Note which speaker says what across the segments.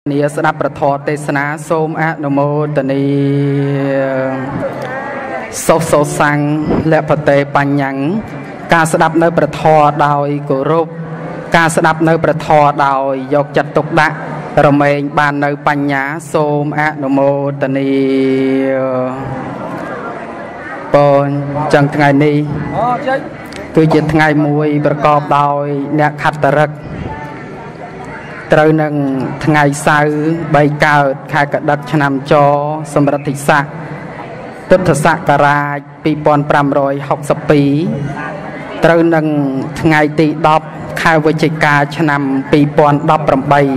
Speaker 1: Nia Snap Prathot Tesana Som at Nomo Tani So Sang Lepate Panyang Casad no Prathot Doi Guru Casad no Prathot Doi Yok Chatukda Remain Ban no Panya Som at Nomo Tani Bon Chang Thai Ni Cứ chỉ ngày mùi bật cọp đòi nè khát tà rực Trời nâng ngày sau bay cao khai cả đất cho nằm cho xâm rật thị xa Tức thật xa cả ra bì bọn pram rồi học sập bí Trời nâng ngày tỷ đọc khai với chạy ca cho nằm bì bọn đọc rầm bay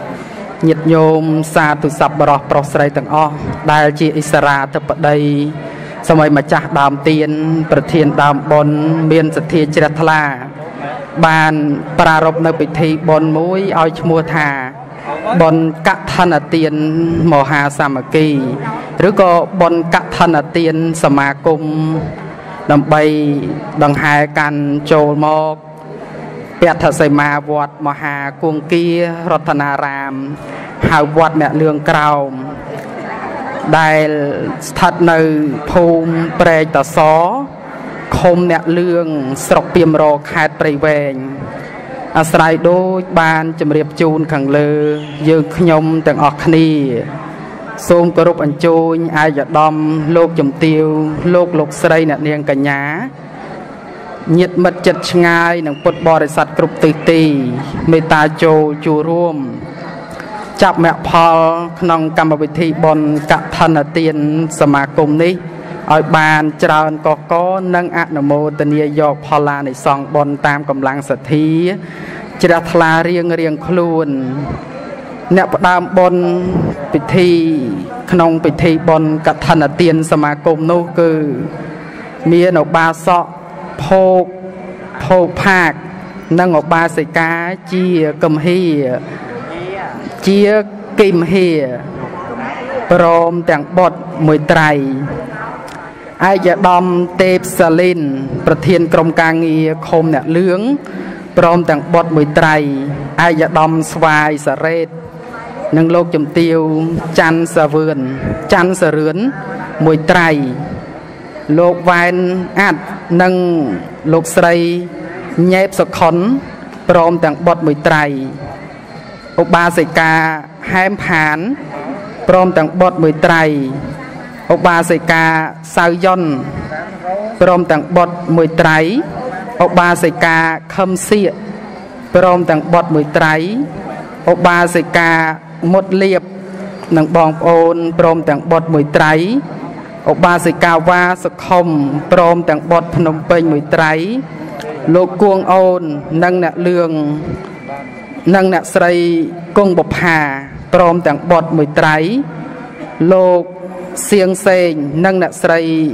Speaker 1: Nhiệt nhôm xa tù sập bà rọc bọc sợi tầng o Đài chị Isara thật bật đâyสมัยมาจากดามเตียนประเทียนดามบนเมียนสเทียจรัทลาบานปรารบในพิธีบนมุ้ยเอาชมัวธาบนกะธนเตียนมหาสามัคคีหรือก็บนกะธนเตียนสมาคมนำไปดังหายกันโจมอกเปียทศมาวัดมหากรุงกีรัตนารามหาวัดเนี่ยเรื่องกล่าวได้ถัดในภูมิเปรตสอคมเนี่ยเรื่องสกเปียมรอขาดไปแวงอาศัยโดยบานจำเรียบจูนขังเลยืนขยมแต่งออกคณีทรงกรุบอันจูนอายดอมโลกจมติวโลกโลกใสเนี่ยเนียงกัญญาเงียดมัดจัดง่ายหนังปดบริษัทกรุบตีตีเมตาโจจูร่วมจับแม่พอขนองกรรมวิธีบนกะธนเตียนสมาคมนี้เอาบานจรานก็นั่งอนุโมทนียกพลาในซองบนตามกำลังสถีจรัทลาเรียงคลูนเนี่ยประดามบนพิธีขนองพิธีบนกะธนเตียนสมาคมนู้คือมีนบาสะโพภาคนั่งอบาสิกาเจียกมฮีเจียกิมเฮียปรมแต่งบทมวยไตรไอ้จะดอมเตปสลินประเทียนกรมการเงียคมเนี่ยเลื้องปรมแต่งบทมวยไตรไอ้จะดอมสวายสเรศนังโลกจมเตียวจันสะเวือนจันสะเรือนมวยไตรโลกวายอัดนังโลกใสเย็บสะขอนปรมแต่งบทมวยไตรอุบาสิกาแฮมผานพร้อมแต่งบทมวยไตรอุบาสิกาสาวยนพร้อมแต่งบทมวยไตรอุบาสิกาคำเสียพร้อมแต่งบทมวยไตรอุบาสิกาหมดเลียบหนังบองโอนพร้อมแต่งบทมวยไตรอุบาสิกาวาสคมพร้อมแต่งบทพนมเปญมวยไตรโลกกวงโอนนั่งเนเรื่องนังเนสไรกงบพาพร้อมแต่งบทมวยไตรโลกเสียงเซงนังเนสไร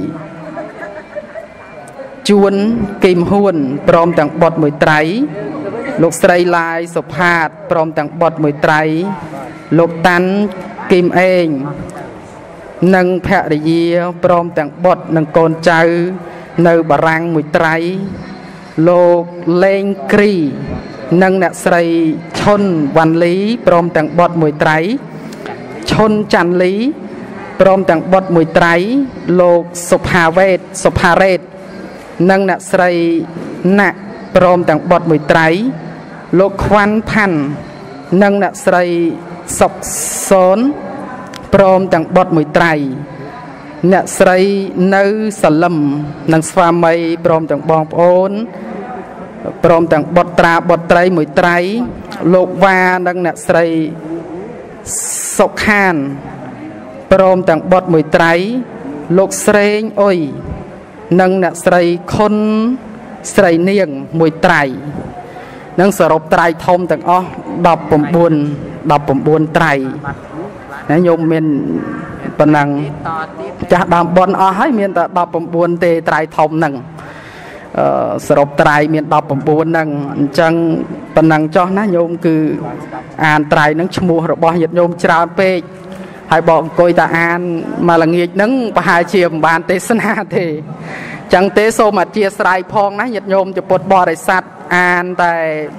Speaker 1: จวนกิมฮวนพร้อมแต่งบทมวยไตรโลกไตรลายสุภาพพร้อมแต่งบทมวยไตรโลกตันกิมเองนังแพริเยพร้อมแต่งบทนังโกนเจ้าในบารังมวยไตรโลกเลงกรีนังเนสไรชนวันลีพร้อมแต่งบทมวยไตรชนจันลีพร้อมแต่งบทมวยไตรโลกสุภาเวทสุภาเรศนังเนสไรณะพร้อมแต่งบทมวยไตรโลกควันพันนังเนสไรศกโซนพร้อมแต่งบทมวยไตรเนสไรเนื้อสลัมนังสวามัยพร้อมแต่งบองโอนพร้อมแต่งบทตราบทไตรมวยไตรโลกวาดังเนสไรสกขานพร้อมแต่งบทมวยไตรโลกเสรงโอยนังเนสไรคนใส่เนียงมวยไตรนังสรบไตรทมแต่งอ้อดับผมบุญไตรนะโยมเมียนปนังจะดำบอลอ้อให้เมียนแต่ดับผมบุญเตไตรทมหนึ่งสรุปไตรมีดอกผมบูนนั่งจังปนังจ้อนะโยมคืออ่านไตรนั่งชมูระบอยหยุดโยมจราเปกให้บอกโกยตาอ่านมาละเงียดนั่งปหาเชียมบานเตสนาเทจังเตโซมาเจียสไตรพองนะหยุดโยมจะปลดบริษัทอ่านแต่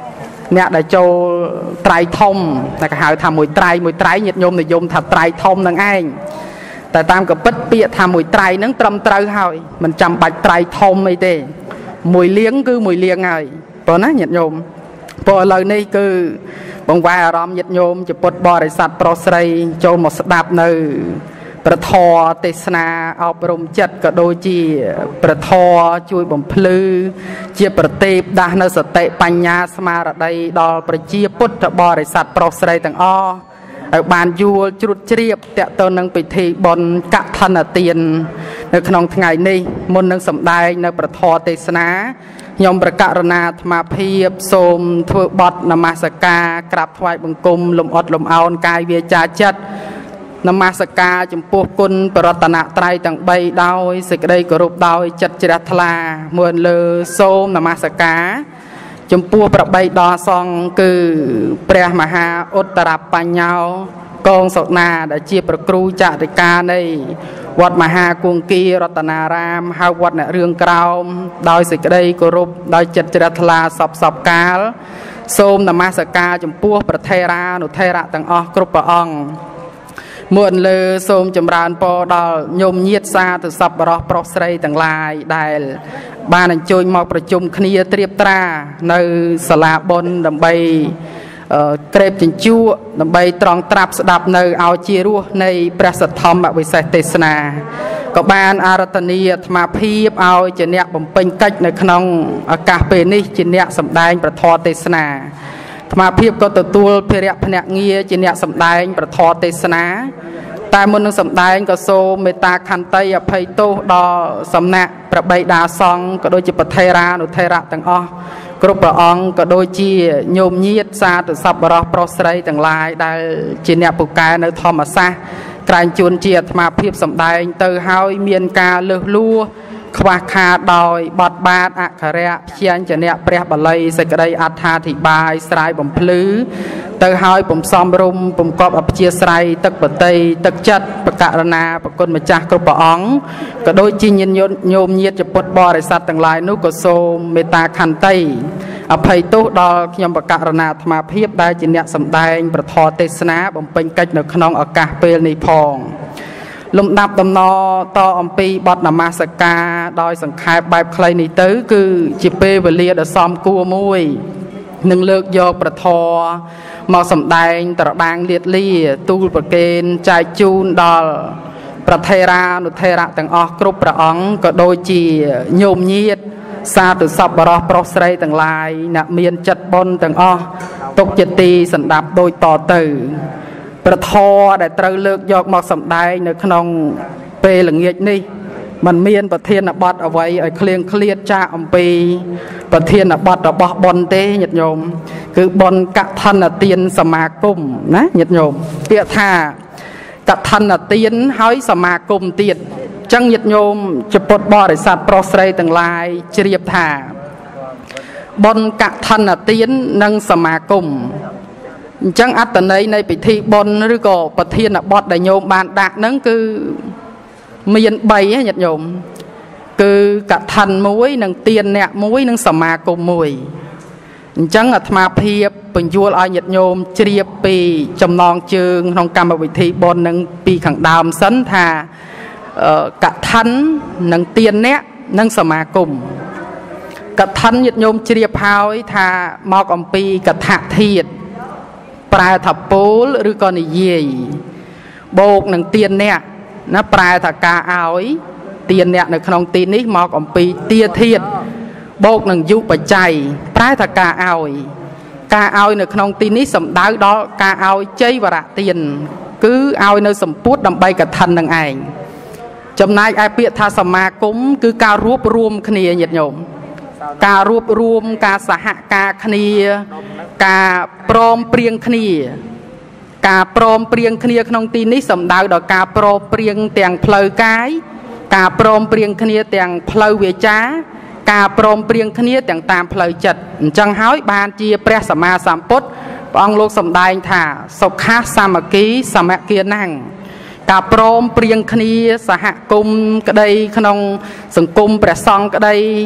Speaker 1: nè để cho trai thông là cái hào tham mùi trai nhiệt nhôm thì dùng thật trai thông năng anh tại tam cái bất bịa tham mùi trai nắng trầm trâu hỏi mình chăm bạch trai thông ấy tê mùi liếng cứ mùi liếng rồi còn á nhiệt nhôm bộ lời này cứ bằng vài rõm nhiệt nhôm cho bột bò để sạch pro srei cho một đạp nơiประทอเทศนาเอาประมจัดก็โดยจีประทอช่วยบ่มพลือเจียประเทศดานสติปัญญาสมาระใดดอลประเจียพุทธบริษัทปรสไรต่างอ้อบานยูจุดเจียบแต่ตอนนั้นไปทีบนกะทันเตียนในขนมไงนี่มนนังสำได้ในประทอเทศนายมประกาศนาธรรมเพียบโสมทวบดนมาสกากราบถวายบังคมลมอดลมเอากายเวียจาจัดนมัสการจำพวกคุณปรัตนาไตรต่างใบดาวสิกได้กรุบดาวจัดจิรัตลาเมื่อเลอโสมนมัสการจำพวกประใบดอซองคือเปรมหาอุตรปัญญากองศกนาได้เจียประครูจัติกาในวัดมหากรุงกีรัตนารามหาวัดเนเรืองกราวดาวสิกได้กรุบดาวจัดจิรัตลาสับกาลโสมนมัสการจำพวกประเทรานุเทระต่างอกรุปประองมวนเลอโสมจำรานปอดอลโยมเยียดซาตุสับรอปรสไรต่างลายได้บ้านจุยมอประชุมคณีเตรียบตราในสลาบนดำใบเกรบจินจูดำใบตรองตรับสดับในเอาเจรัวในประสัทธรรมวิสัยเทศนาก็บ้านอารัตนีธรรมพีบเอาเจเนียบ่มเป็นกัจในขนมอากาศเป็นนิเจเนียสำแดงประทอเทศนาธรรมเพียบก็ตัวเพรียพเนเงียจีเนียสำได้ประทอเทศนาแต่มนุษย์สำได้ก็โซเมตาคันไตอภัยโตดอสำนักประใบดาซองก็โดยจิปเทรานุเทระต่างอ้อกรุปประองก็โดยจีโยมยีดซาตุสับรอปรสไรต่างลายได้จีเนียปุกายในธรรมศาสตร์การจวนเจียธรรมเพียบสำได้เตอหายเมียนกาเลือลัวขวาขาดอยบอดบาดอักขระเชียนจะเนี่ยเปรียบอะไรสกได้อัฐาธิบายสายบ่มพลือเตอหายผมซ้อมรุมผมกอบอภิเชียสายตึกปฏิตึกจัดประกาศนาประกฏมาจากกรุปอ๋องก็โดยจีนโยมเยียจะปดบริษัทต่างหลายนุกโซเมตาคันไตอภัยตุดอขยมประกาศนาธรรมเพียบได้จีนเนี่ยสำแดงประทอเทศนาบ่มเป็นกัจในขนมอากาศเปลในพองลมดับดำนอต่ออมปีบอดนมาสกาโดยสังขารแบบใครในตื้อคือจิเปเวเลียดซอมกัวมวยหนึ่งเลือกโยประทอมาสำแดงตระบางเลียดลี่ตูประเกณฑ์ใจจูนดอลประเทรานุเทระต่างออกกรุปประอ๋องก็โดยจีโยมเยียดซาตุสับบรอปรสไรต่างลายนักเมียนจัดบนต่างออกตกเจตีสันดับโดยต่อตื่ประทอได้ตระเลือกยกมาสำได้ในขนมเปลหลังเงียนี่มันเมียนประเทศนบัดเอาไว้เคลียงเคลียดจ้าอมปีประเทศนบัดเอาบอนเตหยัดโยมคือบอนกะทันเตียนสมาคมนะหยัดโยมเปียท่ากะทันเตียนเฮ้ยสมาคมเตียนจังหยัดโยมจะปลดบริษัทปรสไรต่างลายเจียบท่าบอนกะทันเตียนนังสมาคมจังอัตในพิธีบนหรือก็ประเทศบอดได้โยมบานดะนั่นคือมีนใบให้หยัดโยมคือกะทันมวยนังเตียนเนี่ยมวยนังสมาคมมวยจังอัตมาเพียบเป็นยัวลอยหยัดโยมเจียบปีจำนองเชิงทองกรรมวิธีบนนังปีขังดามสันธากะทันนังเตียนเนี่ยนังสมาคมกะทันหยัดโยมเจียบพาวทามอกอมปีกะทะเทียดปลายถับปูลหรือก่อนเย่โบกหนังเตียนเนี่ยนะปลายถักกาเอาเตียนเนี่ยในขนมตีนนี้มอกอมปีเตียเทียดโบกหนังยุปัจจัยปลายถักกาเอาในขนมตีนนี้สำดาวดอกาเอาใจวระเตียนคือเอาในสมพุทธดำใบกระทันนังไงจำนายไอเปียทาสมาคุ้มคือการรวบรวมคณีเหยียดโยมการรวบรวมการสหการคณีการปลอมเปลี่ยนคณีการปลอมเปลี่ยนคณีขนมตีนี้สำดาวดอกการปลอมเปลี่ยนแต่งเพลกายการปลอมเปลี่ยนคณีแต่งเพลเวจ้าการปลอมเปลี่ยนคณีแต่งตามเพลจัดจังห้อยบานจีเปรสมาสามปดปองโลกสำได้ถ่าสุขาสามัคคีสามัคคีนั่งการปลอมเปลี่ยนคณีสหกุมกระไดขนมสังกุมเปรซองกระไดต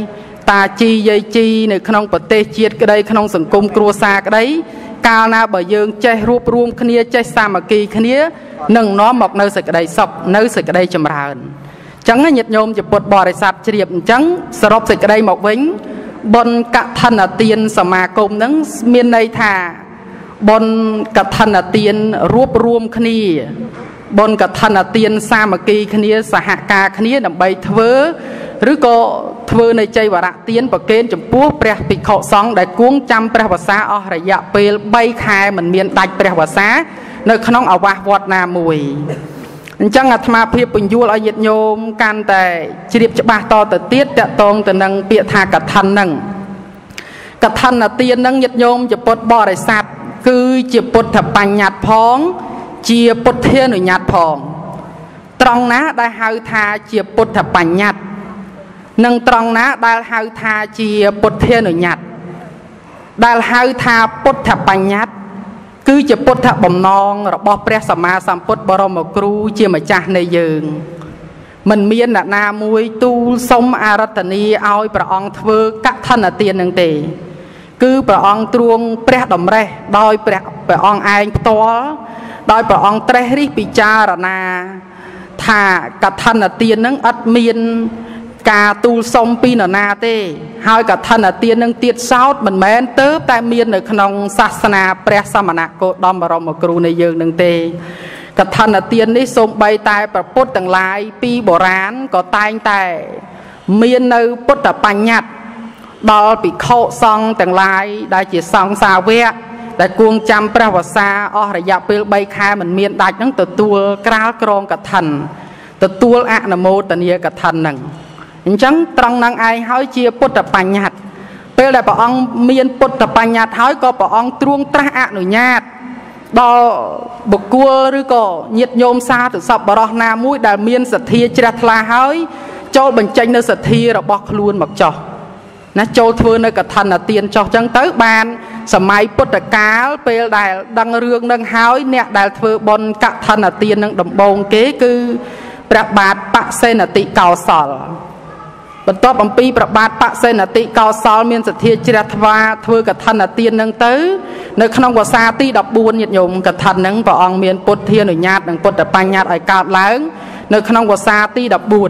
Speaker 1: តាជីយាយជីនៅក្នុងប្រទេសជាតិក្តីក្នុងសង្គមគ្រួសារក្តីកាលណាបើយើងចេះរួបរวมគ្នាចេះសាមគ្គីគ្នានឹងនាំមកនៅសេចក្តីសុខនៅសេចក្តីចម្រើនអញ្ចឹងញាតិញោមជាពុទ្ធបរិស័ទជ្រាបអញ្ចឹងសរុបសេចក្តីមកវិញបុណ្យកឋិនទានសមាគមហ្នឹងមានន័យថាបុណ្យកឋិនទានរួបរวมគ្នាបុណ្យកឋិនទានសាមគ្គីគ្នាសហការគ្នាដើម្បីធ្វើឬក៏ធ្វើនៅចៃវរៈទានប្រគេនចំពោះព្រះភិក្ខុសង្ឃដែលគួងចាំព្រះវស្សាអស់រយៈពេល3ខែមិនមានដាច់ព្រះវស្សានៅក្នុងអាវាសវត្តណាមួយអញ្ចឹងអាត្មាភាពពន្យល់ឲ្យញាតិញោមកាន់តែជ្រាបច្បាស់តទៅទៀតតកតងទៅនឹងពាក្យថាកឋិនហ្នឹងកឋិនទានហ្នឹងញាតិញោមជាពុទ្ធបរិស័ទគឺជាពុទ្ធបញ្ញត្តិផងជាពុទ្ធានុញ្ញាតផងត្រង់ណាដែលហៅថាជាពុទ្ធបញ្ញត្តិនិងត្រង់ណាដែលហៅថាជាពុទ្ធានុញ្ញាតដែលហៅថាពុទ្ធបញ្ញត្តិគឺជាពុទ្ធបំណងរបស់ព្រះសម្មាសម្ពុទ្ធបរមគ្រូជាម្ចាស់នៃយើងមិនមានអ្នកណាមួយទូលសុំអារាធនាឲ្យព្រះអង្គធ្វើកឋិនទាននឹងទេគឺព្រះអង្គទ្រង់ព្រះតម្រេះដោយព្រះអង្គឯងផ្ទាល់ដោយព្រះអង្គត្រេះរិះពិចារណាថាកឋិនទាននឹងឥតមានការទូលសុំពីនរណាទេហើយកឋិនទាននឹងទៀតសោតមិនមែនទៅតែមាននៅក្នុងសាសនាព្រះសមណគោតមបរមគ្រូនៃយើងនឹងទេកឋិនទាននេះសូម្បីតែប្រពុតទាំងឡាយពីបុរាណក៏តែងតែមាននៅពុទ្ធបញ្ញត្តិដល់ភិក្ខុសង្ឃទាំងឡាយដែលជាសង្ឃសាវកដែលគួងចាំព្រះវស្សាអស់រយៈពេល3ខែមិនមានដាច់ហ្នឹងទទួលក្រាលក្រងកឋិនទទួលអនុមោទនាកឋិនហ្នឹងអញ្ចឹងត្រង់ហ្នឹងឯងហើយជាពុទ្ធបញ្ញត្តិពេលដែលព្រះអង្គមានពុទ្ធបញ្ញត្តិហើយក៏ព្រះអង្គទ្រង់ត្រាស់អនុញ្ញាតដល់បុគ្គលឬក៏ញាតិញោមសាធុសពបរោះណាមួយដែលមានសទ្ធាជ្រះថ្លាហើយចូលបញ្ចេញនៅសទ្ធារបស់ខ្លួនមកចោះណាចូលធ្វើនៅកឋិនទានចោះចឹងទៅបានសម័យពុទ្ធកាលពេលដែលដឹងរឿងនឹងហើយអ្នកដែលធ្វើបុណ្យកឋិនទាននឹងដំបូងគេគឺព្រះបាទបសេនតិកោសលបន្ទាប់អំពីព្រះបាទបសេនតិកោសលមានសទ្ធាជ្រះថ្លាធ្វើកឋិនទាននឹងទៅនៅក្នុងវស្សាទី14ញាតិញោមកឋិននឹងព្រះអង្គមានពុទ្ធានុញ្ញាតនិងពុទ្ធបញ្ញត្តិឲ្យកើតឡើងនៅក្នុងវស្សាទី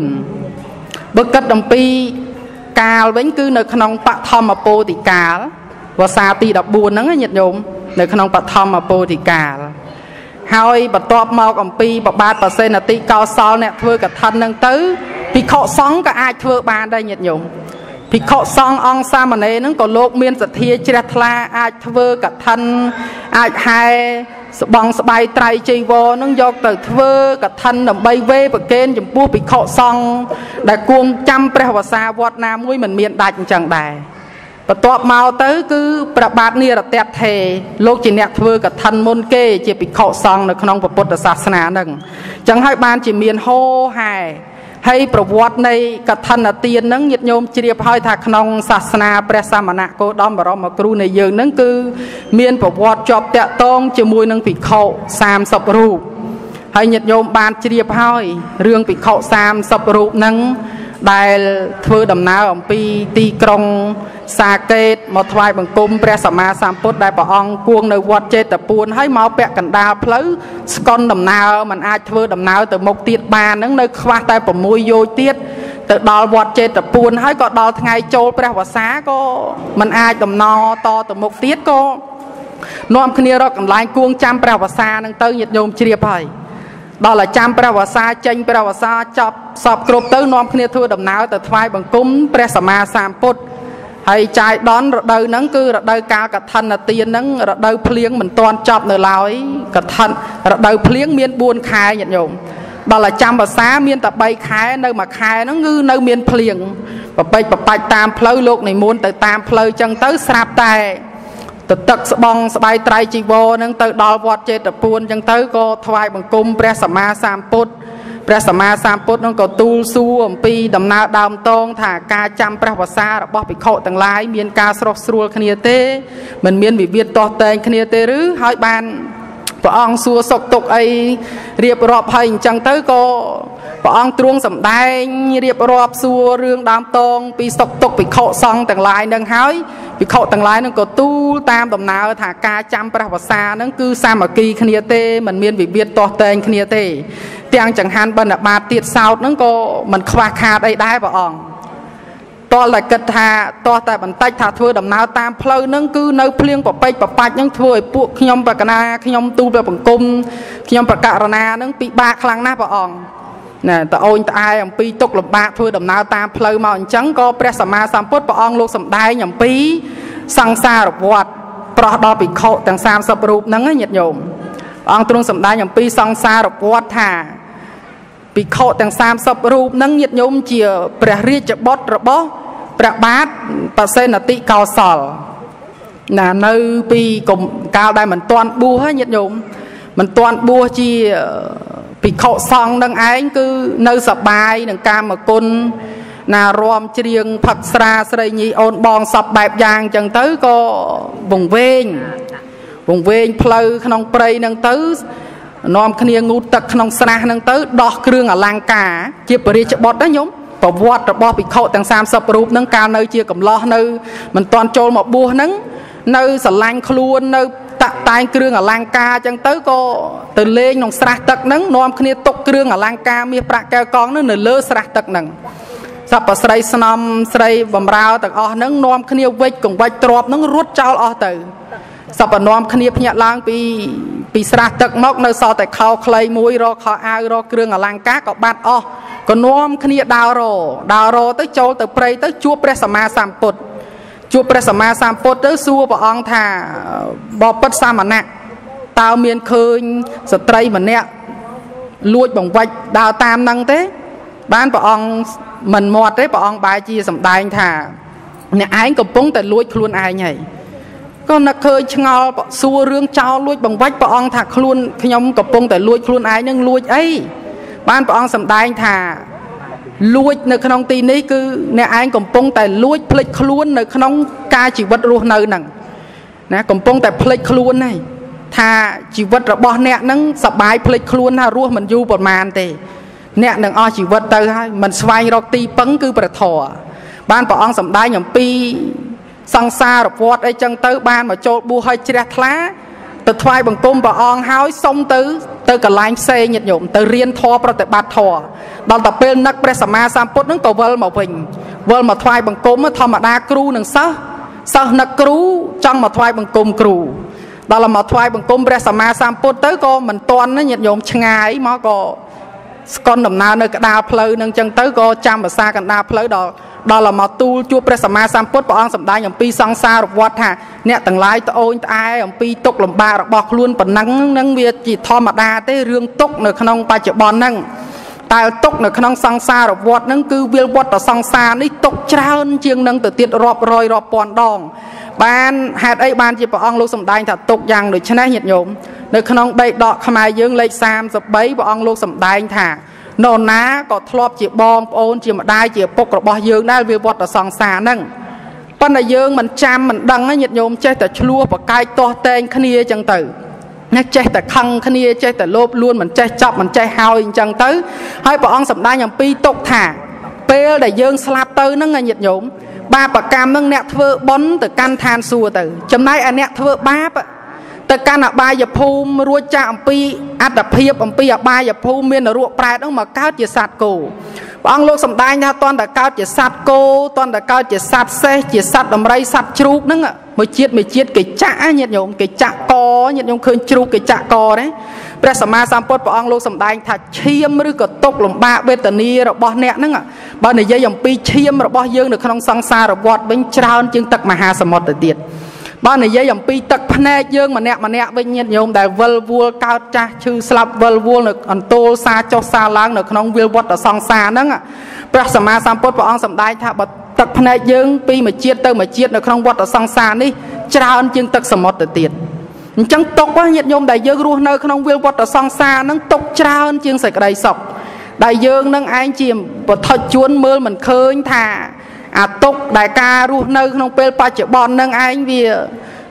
Speaker 1: 14បើគិតអំពីកាលវិញគឺនៅក្នុងបឋមពោធិកាលវស្សាទី14ហ្នឹងញាតិញោមនៅក្នុងបឋមពោធិកាលហើយបន្ទាប់មកអំពីព្រះបាទបសេនតិកោសលអ្នកធ្វើកឋិនហ្នឹងទៅភិក្ខុសង្ឃក៏អាចធ្វើបានដែរញាតិញោមភិក្ខុសង្ឃអង្គសាមណេរហ្នឹងក៏លោកមានសទ្ធាជ្រះថ្លាអាចធ្វើកឋិនអាចហែស្បង់ស្បៃត្រៃចីវរហ្នឹងយកទៅធ្វើកឋិនដើម្បីវេប្រគេនចំពោះភិក្ខុសង្ឃដែលគួងចាំព្រះវស្សាវត្តណាមួយមិនមានដាច់អញ្ចឹងដែរបន្ទាប់មកទៅគឺព្រះបាទនិរតថេរលោកជាអ្នកធ្វើកឋិនមុនគេជាភិក្ខុសង្ឃនៅក្នុងពុទ្ធសាសនាហ្នឹងអញ្ចឹងហើយបានជាមានហូហែហើយប្រវត្តិនៃកឋិនទានហ្នឹងញាតិញោមជ្រាបហើយថាក្នុងសាសនាព្រះសមណគោតមបរមគ្រូនៃយើងហ្នឹងគឺមានប្រវត្តិជាប់តាក់ទងជាមួយនឹងភិក្ខុ30រូបហើយញាតិញោមបានជ្រាបហើយរឿងភិក្ខុ30រូបហ្នឹងដែលធ្វើដំណើរអំពីទីក្រុងសាកេតមកថ្វាយបង្គំព្រះសម្មាសម្ពុទ្ធដែលព្រះអង្គគួងនៅវត្តចេតពួនហើយមកពាក់កណ្ដាលផ្លូវស្កុនដំណើរមិនអាចធ្វើដំណើរទៅមុខទៀតបានហ្នឹងនៅខ្វះតែ6យោជន៍ទៀតទៅដល់វត្តចេតពួនហើយក៏ដល់ថ្ងៃចូលព្រះវស្សាក៏មិនអាចដំណើរតទៅមុខទៀតក៏នាំគ្នារកកន្លែងគួងចាំព្រះវស្សាហ្នឹងទៅញាតិញោមជ្រាបហើយដល់តែចាំព្រះវស្សាចេញព្រះវស្សាចប់សពគ្រប់ទៅនាំគ្នាធ្វើដំណើរទៅថ្វាយបង្គំព្រះសម្មាសម្ពុទ្ធហើយចាយដនរដូវហ្នឹងគឺរដូវកាលកឋិនទានហ្នឹងរដូវភ្លៀងមិនទាន់ចប់នៅឡើយកឋិនរដូវភ្លៀងមាន4ខែញាតិញោមដល់តែចាំវស្សាមានតែ3ខែនៅមួយខែហ្នឹងគឺនៅមានភ្លៀងប្រពេចប្របាច់តាមផ្លូវលោកនិមន្តទៅតាមផ្លូវចឹងទៅស្រាប់តែទឹកស្បង់ស្បៃត្រៃជីវរហ្នឹងទៅដល់វត្តចេតពួនចឹងទៅក៏ថ្វាយបង្គំព្រះសម្មាសម្ពុទ្ធព្រះសម្មាសម្ពុទ្ធហ្នឹងក៏ទូលសួរអំពីដំណើរដើមតងថាការចាំព្រះវស្សារបស់ភិក្ខុទាំងឡាយមានការស្រស់ស្រួលគ្នាទេមិនមានវិវាទទាស់តែងគ្នាទេឬហើយបានព្រះអង្គសួរសុខទុក្ខអីរៀបរាប់ហើយអញ្ចឹងទៅក៏ព្រះអង្គទ្រង់សម្ដែងរៀបរាប់សួររឿងដើមតងពីសុខទុក្ខភិក្ខុសង្ឃទាំងឡាយនឹងហើយភិក្ខុទាំងឡាយនឹងក៏ទូលតាមដំណើរថាការចាំព្រះវស្សានឹងគឺសាមគ្គីគ្នាទេមិនមានវិវាទទាស់ទែងគ្នាទេទាំងចង្ហាន់បណ្ឌបាតទៀតសោតនឹងក៏មិនខ្វះខាតអីដែរព្រះអង្គតលតែគិតថាតោះតែបន្តិចថាធ្វើដំណើរតាមផ្លូវហ្នឹងគឺនៅភ្លៀងប្រពេចប្របាច់ហ្នឹងធ្វើឲ្យពួកខ្ញុំបកណាខ្ញុំទូលព្រះបង្គំខ្ញុំប្រកាសណាហ្នឹងពិបាកខ្លាំងណាស់ព្រះអង្គណាតអូនត្អែអំពីទុកលំបាកធ្វើដំណើរតាមផ្លូវមកអញ្ចឹងក៏ព្រះសម្មាសម្ពុទ្ធព្រះអង្គលោកសម្ដែងអំពីសង្សារវដ្តប្រោះដល់ភិក្ខុទាំង30រូបហ្នឹងញាតិញោមព្រះអង្គទ្រង់សម្ដែងអំពីសង្សារវដ្តថាភិក្ខុទាំង30រូបហ្នឹងញាតិញោមជាព្រះរាជបុត្ររបស់ព្រះបាទបសេនតិកោសលណានៅពីកាលដែលមិនទាន់បួសហ្នឹងញាតិញោមមិនទាន់បួសជាភិក្ខុសង្ឃនឹងឯងគឺនៅសបាយនឹងកាមគុណណារំច្រៀងផឹកស្រាស្រីញីអូនបងសពបែបយ៉ាងអញ្ចឹងទៅក៏វង្វេងផ្លូវក្នុងព្រៃហ្នឹងទៅនាំគ្នាងូតទឹកក្នុងស្រះហ្នឹងទៅដោះគ្រឿងអលង្ការជាបរិយាបុត្រណាញោមប្រវត្តិរបស់ភិក្ខុទាំង30រូបហ្នឹងកាលនៅជាកំឡោះនៅមិនទាន់ចូលមកបួសហ្នឹងនៅស្រឡាញ់ខ្លួននៅតាក់តែងគ្រឿងអលង្ការអញ្ចឹងទៅក៏ទៅលេងក្នុងស្រះទឹកហ្នឹងនាំគ្នាទុកគ្រឿងអលង្ការមាសប្រាក់កែវកងហ្នឹងនៅលើស្រះទឹកហ្នឹងសពស្រីស្នំស្រីបំរើទាំងអស់ហ្នឹងនាំគ្នាវិច្ចកង្វិចទ្របហ្នឹងរត់ចោលអស់ទៅសពនាំគ្នាភ្ញាក់ឡើងពីស្រះទឹកមកនៅសល់តែខោខ្លីមួយរកខោអាវរកគ្រឿងអលង្ការក៏បាត់អស់ក៏នាំគ្នាដើរទៅចូលទៅព្រៃទៅជួបព្រះសម្មាសម្ពុទ្ធទៅសួរព្រះអង្គថាបបិទ្ធសាមណៈតើមានឃើញស្ត្រីម្នាក់លួចបង្វិចដើរតាមនឹងទេបានព្រះអង្គមិនមាត់ទេព្រះអង្គបែរជាសម្ដែងថាអ្នកឯងកំពុងតែលួចខ្លួនឯងហើយក៏នឹកឃើញឆ្ងល់សួររឿងចោលលួចបង្វិចព្រះអង្គថាខ្ញុំកំពុងតែលួចខ្លួនឯងនឹងលួចអីបានព្រះអង្គសម្ដែងថាលួចនៅក្នុងទីនេះគឺអ្នកឯងកំពុងតែលួចភ្លេចខ្លួននៅក្នុងការជីវិតរស់នៅហ្នឹងណាកំពុងតែភ្លេចខ្លួនហ្នឹងថាជីវិតរបស់អ្នកហ្នឹងសប្បាយភ្លេចខ្លួនថារស់មិនយូរប៉ុន្មានទេអ្នកនឹងអស់ជីវិតទៅហើយមិនស្វែងរកទីពឹងគឺព្រះធម៌បានព្រះអង្គសម្ដែងអំពីសង្សារវដ្តអីចឹងទៅបានមកចូលបួសឲ្យជ្រះថ្លាទៅថ្វាយបង្គំព្រះអង្គហើយសុំទៅកន្លែងផ្សេងញាតិញោមទៅរៀនធម៌ប្រតិបត្តិធម៌ដល់តែពេលនឹកព្រះសម្មាសម្ពុទ្ធនឹងក៏វិលមកវិញវិលមកថ្វាយបង្គំធម្មតាគ្រូនឹងសិស្សនឹកគ្រូចង់មកថ្វាយបង្គំគ្រូដល់មកថ្វាយបង្គំព្រះសម្មាសម្ពុទ្ធទៅក៏មិនទាន់ញាតិញោមឆ្ងាយមកក៏ស្កន់ដំណើរនៅកដាលផ្លូវនឹងចឹងទៅក៏ចាំភាសាកណ្ដាលផ្លូវដល់មកទូលជួបព្រះសម្មាសម្ពុទ្ធព្រះអង្គសម្ដែងអំពីសង្សារវដ្តថាអ្នកទាំងឡាយត្អូញត្អែអំពីទុក្ខលំបាករបស់ខ្លួនប៉ុណ្ណឹងនឹងវាជាធម្មតាទេរឿងទុក្ខនៅក្នុងបច្ចុប្បន្នហ្នឹងតែទុក្ខនៅក្នុងសង្សារវដ្តហ្នឹងគឺវាលវត្តសង្សារនេះទុក្ខច្រើនជាងនឹងទៅទៀតរាប់រយរាប់ពាន់ដងបានហេតុអីបានជាព្រះអង្គលោកសម្ដែងថាទុក្ខយ៉ាងដូចនេះញាតិញោមនៅក្នុងបេដកខ្មែរយើងលេខ33ព្រះអង្គលោកសម្ដែងថានរណាក៏ធ្លាប់ជាបងប្អូនជាម្ដាយជាពុករបស់យើងដែរវាវត្តសង្សារហ្នឹងប៉ុន្តែយើងមិនចាំមិនដឹងញាតិញោមចេះតែឆ្លោះប្រកែកទាស់តែងគ្នាអញ្ចឹងទៅណាចេះតែខឹងគ្នាចេះតែលោភលួនមិនចេះចប់មិនចេះហើយអញ្ចឹងទៅហើយព្រះអង្គសម្ដែងអំពីទុក្ខថាពេលដែលយើងស្លាប់ទៅហ្នឹងញាតិញោមបាបកម្មហ្នឹងអ្នកធ្វើបុណ្យទៅកាន់ឋានសួគ៌ទៅចំណែកឯអ្នកធ្វើបាបទៅកាន់អបាយភូមិរួចចាកអំពីអត្តភាពអំពីអបាយភូមិមាននរកប្រែតហ្នឹងមកកើតជាសត្វគោព្រះអង្គលោកសម្ដែងថាតន់តែកើតជាសត្វគោតន់តែកើតជាសត្វសេះជាសត្វដំរីសត្វជ្រូកហ្នឹងមួយជាតិគេចាក់ញាតិញោមគេចាក់កញាតិញោមឃើញជ្រូកគេចាក់កទេព្រះសម្មាសម្ពុទ្ធព្រះអង្គលោកសម្ដែងថាឈាមឬក៏ទុក្ខលំបាកវេទនារបស់អ្នកហ្នឹងបើនិយាយអំពីឈាមរបស់យើងនៅក្នុងសង្សារវដ្តវិញច្រើនជាងទឹកមហាសមុទ្រទៅទៀតបើនិយាយអំពីទឹកភ្នែកយើងម្នាក់វិញញាតិញោមដែលវិលវល់កើតចាស់ឈឺស្លាប់វិលវល់នៅអន្ទោលសាចុះសាឡើងនៅក្នុងវាលវត្តសង្សារហ្នឹងព្រះសម្មាសម្ពុទ្ធព្រះអង្គសម្ដែងថាបើទឹកភ្នែកយើងពីមួយជាតិទៅមួយជាតិនៅក្នុងវត្តសង្សារនេះច្រើនជាងទឹកសមុទ្រទៅទៀតអញ្ចឹងទុក្ខញាតិញោមដែលយើងរស់នៅក្នុងវាលវត្តសង្សារហ្នឹងទុក្ខច្រើនជាងសេចក្តីសុខដែលយើងនឹងឯងជាបុថុជនមើលមិនឃើញថាអាទុក្ខដែលការរស់នៅក្នុងពេលបច្ចុប្បន្ននឹងឯងវា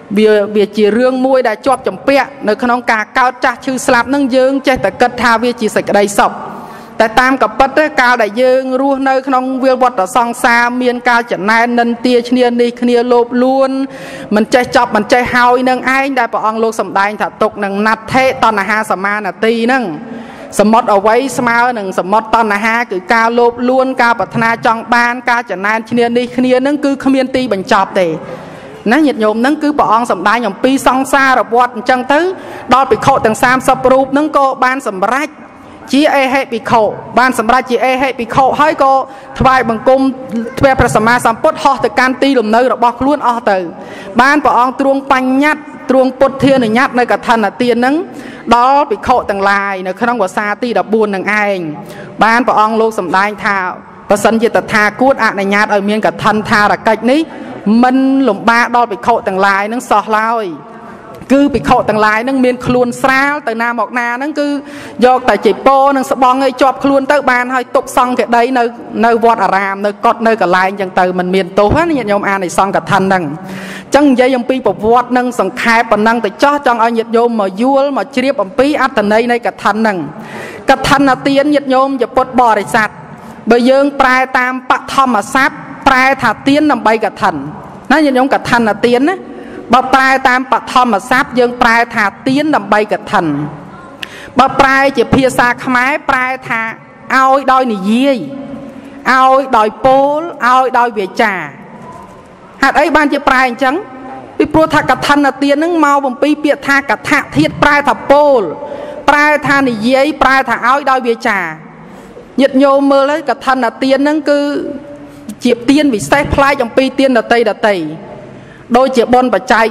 Speaker 1: វាជារឿងមួយដែលជាប់ចម្ពាក់នៅក្នុងការកោតចាស់ឈឺស្លាប់នឹងយើងចេះតែគិតថាវាជាសេចក្តីសុខតែតាមកពិតកាលដែលយើងរស់នៅក្នុងវាលវត្តសង្សារមានការចំណែននិន្ទាឈ្នានេះគ្នាលោភលួនមិនចេះចប់មិនចេះហើយនឹងឯងដែលព្រះអង្គលោកសម្ដែងថាទុកនឹងណដ្ឋិតណ្ហាសមានាទីហ្នឹងសមុទ្រអ្វីស្មើនឹងសមុទ្រតណ្ហាគឺការលោភលួនការប្រាថ្នាចង់បានការចំណែនឈ្នានេះគ្នាហ្នឹងគឺគ្មានទីបញ្ចប់ទេណាញាតិញោមហ្នឹងគឺព្រះអង្គសម្ដែងអំពីសង្សារវដ្តអញ្ចឹងទៅដល់ភិក្ខុទាំង30រូបហ្នឹងក៏បានសម្រេចជាអេហេភិក្ខុបានសម្រេចជាអេហេភិក្ខុហើយក៏ថ្វាយបង្គំទ្វេព្រះសម្មាសម្ពុទ្ធហោះទៅកាន់ទីលំនៅរបស់ខ្លួនអស់ទៅបានព្រះអង្គទ្រង់បញ្ញត្តិទ្រង់ពុទ្ធានុញ្ញាតនៅកថានទានហ្នឹងដល់ភិក្ខុទាំងឡាយនៅក្នុងវស្សាទី14នឹងឯងបានព្រះអង្គលោកសម្ដែងថាបើសិនជាតថាគតអនុញ្ញាតឲ្យមានកថានថារកិច្ចនេះមិនលំបាកដល់ភិក្ខុទាំងឡាយនឹងសោះឡើយគឺភិក្ខុទាំងឡាយនឹងមានខ្លួនស្រាលទៅណាមកណាហ្នឹងគឺយកតែចេពោនឹងស្បង់ឲ្យជាប់ខ្លួនទៅបានហើយទុកសង្ឃដីនៅវត្តអារាមនៅកត់នៅកន្លែងចឹងទៅមិនមានទោសណាញាតិញោមអាននៃសង្ឃកថាហ្នឹងចឹងនិយាយអំពីប្រវត្តិនិងសង្ខេបប៉ុណ្ណឹងទៅចោះចង់ឲ្យញាតិញោមមកយល់មកជ្រាបអំពីអត្ថន័យនៃកថាហ្នឹងកថានទានញាតិញោមជាពុទ្ធបរិស័ទបើយើងប្រែតាមបឋមស័ព្ទប្រែថាទានដើម្បីកថាណាញាតិញោមកថានទានណាបើប្រែតាមបឋមស័ព្ទយើងប្រែថាទានដើម្បីកថាបើប្រែជាភាសាខ្មែរប្រែថាឲ្យដោយនិយាយឲ្យដោយពោលឲ្យដោយវាចាហេតុអីបានជាប្រែអញ្ចឹងពីព្រោះថាកថានទានហ្នឹងមកបំពីពាក្យថាកថាធាតុប្រែថាពោលប្រែថានិយាយប្រែថាឲ្យដោយវាចាញាតិញោមមើលហើយកថានទានហ្នឹងគឺជាទានវិសេសប្លែកអំពីទានដតីដូចជាបុណ្យបច្ច័យ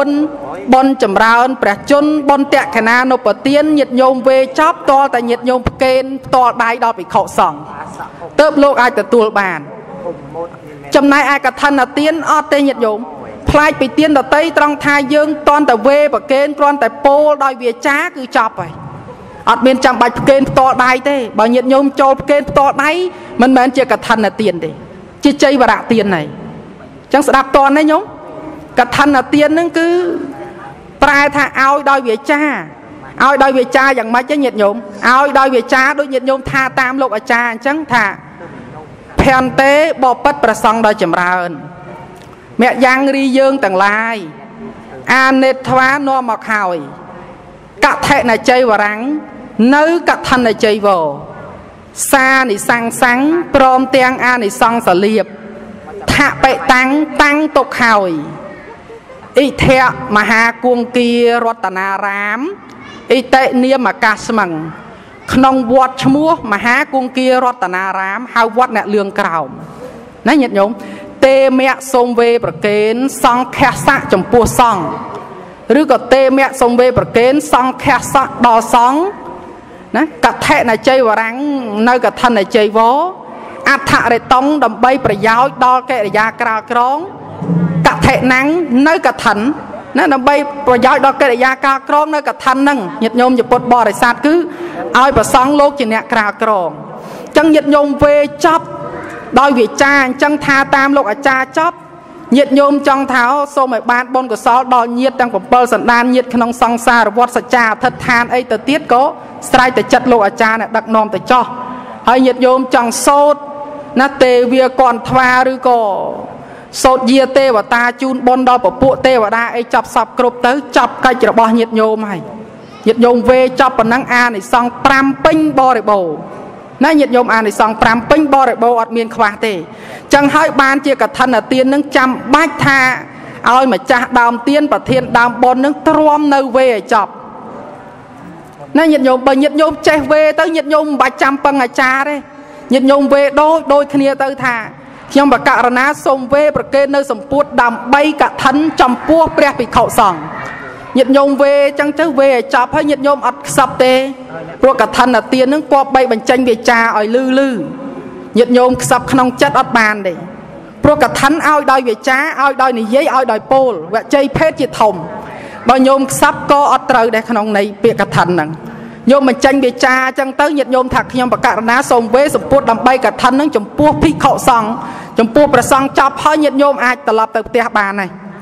Speaker 1: 4បុណ្យចម្រើនព្រះជន្មបុណ្យតក្កណានុបទានញាតិញោមវេចប់តលតែញាតិញោមផ្គេនផ្ទាល់ដៃដល់ភិក្ខុសង្ឃទើបលោកអាចទទួលបានចំណែកឯកថានទានអត់ទេញាតិញោមផ្លែកពីទានដតីត្រង់ថាយើងតន់តែវេប្រគេនគ្រាន់តែពោលដោយវាចាគឺចប់ហើយអត់មានចាំបាច់ផ្គេនផ្ទាល់ដៃទេបើញាតិញោមចូលផ្គេនផ្ទាល់ដៃមិនមែនជាកថានទានទេជាជ័យវរៈទានហើយអញ្ចឹងស្ដាប់តន់ទេញោមកថានទានហ្នឹងគឺប្រែថាឲ្យដោយវាចាឲ្យដោយវាចាយ៉ាងម៉េចទេញាតិញោមឲ្យដោយវាចាដូចញាតិញោមថាតាមលោកអាចារ្យអញ្ចឹងថាភន្តេបបិទ្ធប្រសង់ដល់ចម្រើនមគ្គយ៉ាងរីយើងទាំងឡាយអានិតធ្វានាំមកហើយកថេណជ័យវរាំងនៅកថានជ័យវសានិសង្សੰព្រមទាំងអានិសង្សលៀបថបិតាំងតាំងទុកហើយអិធៈមហាគង្គារតនារាមអិតិនាមអាកាស្មឹងក្នុងវត្តឈ្មោះមហាគង្គារតនារាមហៅវត្តអ្នកលឿងក្រោមណាញាតិញោមទេមៈសូមវេប្រកេនសង្ឃស័កចំពោះសង្ឃឬក៏ទេមៈសូមវេប្រកេនសង្ឃស័កដល់សង្ឃណាកថេណជ័យវរាំងនៅកថានជ័យវអដ្ឋរិតងដើម្បីប្រយោជន៍ដល់កិរិយាក្រាលក្រងកថេណੰនៅកថាណាដើម្បីប្រយោជន៍ដល់កិរិយាក្រាលក្រងនៅកថាហ្នឹងញាតិញោមជាពុទ្ធបរិស័ទគឺឲ្យប្រសង់លោកជាអ្នកក្រាលក្រងអញ្ចឹងញាតិញោមវេចប់ដោយវាចាអញ្ចឹងថាតាមលោកអាចារ្យចប់ញាតិញោមចង់ថាសូមឲ្យបានបុណ្យកុសលដល់ញាតិទាំង7សន្តានញាតិក្នុងសង្សារវដ្តសច្ចាអធិដ្ឋានអីទៅទៀតក៏ស្រ័យទៅចិត្តលោកអាចារ្យអ្នកដឹកនាំទៅចោះហើយញាតិញោមចង់សូត្រណាទេវាគន់ថ្វាឬក៏សូត្រយាទេវតាជូនបុណ្យដល់ពពួកទេវតាអីចាប់សពគ្រប់ទៅចាប់កិច្ចរបស់ញាតិញោមហើយញាតិញោមវេចប់ប៉ុណ្ណឹងអានិសង្ឃ5ពេញបរិបូរណ៍ណាញាតិញោមអានិសង្ឃ5ពេញបរិបូរណ៍អត់មានខ្វះទេចឹងហើយបានជាកថានទាននឹងចាំបាច់ថាឲ្យម្ចាស់ដើមទានប្រធានដើមបុណ្យនឹងទ្រាំនៅវេឲ្យចប់ណាញាតិញោមបើញាតិញោមចេះវេទៅញាតិញោមមិនបាច់ចាំពឹងអាចារ្យទេញាតិញោមវេដូចគ្នាទៅថាខ្ញុំបកករណាសូមវេប្រគេននៅសម្ពុតដើម្បីកថាចំពោះព្រះភិក្ខុសង្ឃញាតិញោមវេចឹងទៅវេឲ្យចប់ហើយញាតិញោមអត់ខ្សឹបទេព្រោះកថានទាននឹងគប្បីបញ្ចេញវាចាឲ្យលឺញាតិញោមខ្សឹបក្នុងចិត្តអត់បានទេព្រោះកថាឲ្យដោយវាចាឲ្យដោយនិយាយឲ្យដោយពោលវជ័យភេទជាធំបើញោមខ្សឹបក៏អត់ត្រូវដែរក្នុងន័យពាក្យកថាហ្នឹងញោមបញ្ចេញវាចាអញ្ចឹងទៅញាតិញោមថាខ្ញុំបកករណាសូមវេសម្ពុតដើម្បីកថានឹងចំពោះភិក្ខុសង្ឃចំពោះព្រះសង្ឃចប់ហើយញាតិញោមអាចត្រឡប់ទៅផ្ទះបានហើយ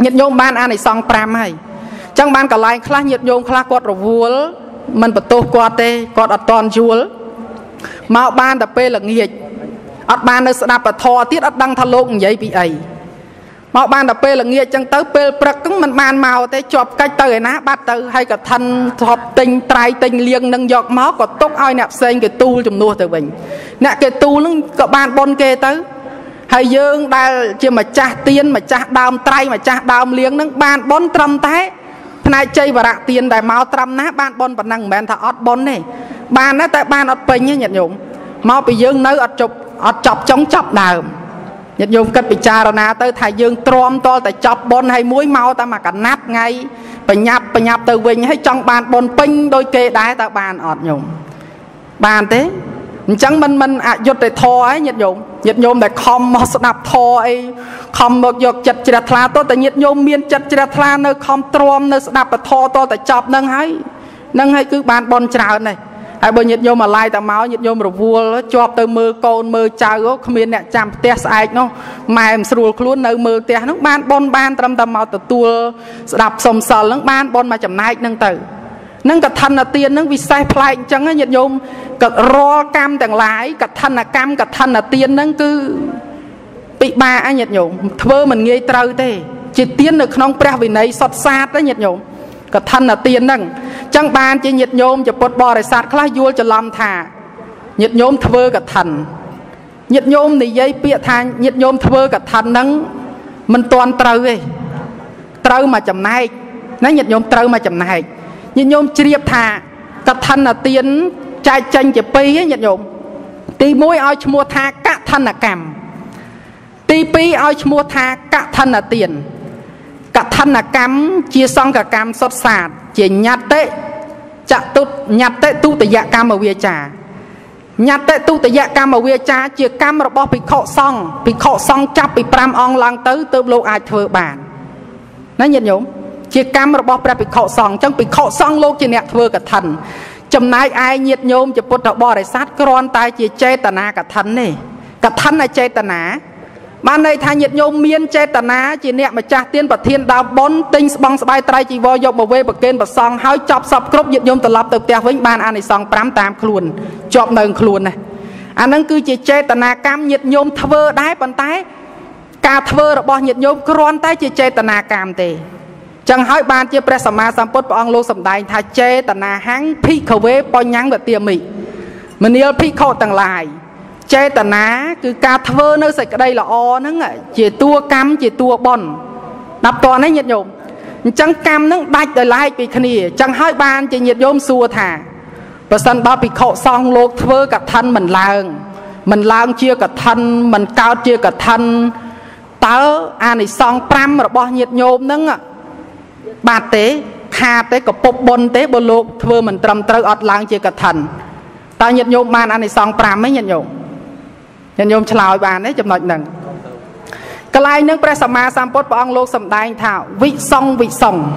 Speaker 1: nhiệt nhôm ban an này xong pram hay chẳng ban cả lại khá nhiệt nhôm khá quạt rồi vuol mình bật tô quạt tê quạt ở toàn vuol mau ban tập p là nghiệt ở ban nó sẽ đạp ở thò tiết ở đăng thà lộn vậy bị ấy mau ban tập p là nghiệt chẳng tới p bật cứng mình ban màu tê chọp cách tới ná bắt tới hay cả thân thọp tinh trai tinh liêng nâng giọt máu có tốt ai nạp xanh cái tu chùm nua từ mình nè cái tu nó có ban bon kê tới hay dương đây chỉ mà cha tiên mà cha đam trai mà cha đam liêng nâng ban bon trầm té này chơi và rạc tiền đại máu trầm ná ban bon bản năng men thà ót bon này ban nó tại ban ót pin nhá nhật nhung mau bị dương nấu ót chọc chống chọc đào nhật nhung cất bị cha rồi na tới thầy dương trom to tại chọc bon hay muối mau ta mà cả nát ngay phải nhập từ vinh hay trong ban bon pin đôi kê đái ta ban ót nhung ban thế chẳng mình dốt để thò ấy nhật nhung để không mà đạp thò ấy không một giọt chật chỉ là thà tốt tại nhật nhung miên chật chỉ là thà nơi không trom nơi đạp thò to tại chọc nâng hay cứ ban bon trào này ai bây nhật nhung mà lai ta máu nhật nhung rồi vua chọc từ mưa con mưa chào không biết nè chạm test ai nó mà em sưu luôn nơi mưa test nó ban trầm tầm máu từ tua đạp sòng sờ nó ban bon mà chậm nay nâng từ nâng cật thân là tiền nâng vì sai play chẳng á nhiệt nhôm cật ro cam tàng lái cật thân là cam cật thân là tiền nâng cứ bị ba á nhiệt nhôm thơ mình nghe trâu thế chỉ tiền được không pre vì này sọt sát đó nhiệt nhôm cật thân là tiền nâng chẳng ban chỉ nhiệt nhôm cho bột bò để sát khá vua cho làm thả nhiệt nhôm thơ cật thân nhiệt nhôm thì dây bịa thà nhiệt nhôm thơ cật thân nâng mình toàn trâu mà chầm này nó nhiệt nhôm trâu mà chầm này nhiệt nhôm triệp thà cật thân là tiền trai tranh chỉ pi ấy nhiệt nhôm tí mũi ao mua tha cả thân là cam tí pi ao mua tha cả thân là tiền cả thân là cam chia xong cả cam sốt sạt chỉ nhặt tệ nhặt tệ tu tự dạ cam ở việt trà nhặt tệ tu tự dạ cam ở việt trà chỉ cam rồi bỏ bị khọ xong chắp bị pram on lang tới từ lâu ai thưa bản nó nhiệt nhôm chỉ cam rồi bỏ bị khọ xong chẳng bị khọ xong lâu chỉ nẹt thưa cả thần chấm nái ai nhiệt nhôm chỉ bột bỏ để sát con tai chỉ che tà na cả thần này cả thần là che tà na ban này thay nhiệt nhôm miên che tà na chỉ nẹt mà cha tiên bậc thiên đào bốn tinh băng bay trai chỉ vô dọc một về bậc kên bậc song hái chọc sập cướp nhiệt nhôm từ lập từ tia với ban anh này song pram tam khuôn chọc nâng khuôn này anh nâng cứ chỉ che tà na cam nhiệt nhôm thưa đái bàn tay cả thưa rồi bỏ nhiệt nhôm con tay chỉ che tà na cam tề chẳng hỏi ban chia pre sama samput bong lô sầm đai thay che tà na hang phi khẩu vế po nhang và tiềm mị mình yêu phi khẩu tầng lại che tà na cứ ca thơ nơi sạch ở đây là o nó chỉ tua cam chỉ tua bon đập toàn ấy nhiệt nhôm chẳng cam nó đạch đời lại bị khỉ chẳng hỏi ban chỉ nhiệt nhôm xua thả và sân ba bị khẩu song lô thơ cả thân mình lang chia cả thân mình cao chia cả thân tớ anh này song pram rồi bỏ nhiệt nhôm nó bát tế kha tế có bột bồn tế bồn lục thưa mình trầm trâu ọt lang chia cả thần ta nhiệt nhôm man anh này xong pram mấy nhiệt nhôm chào bạn đấy chấm nói nằng cái này nâng pre sama sampot bong lục sầm đai thảo vị song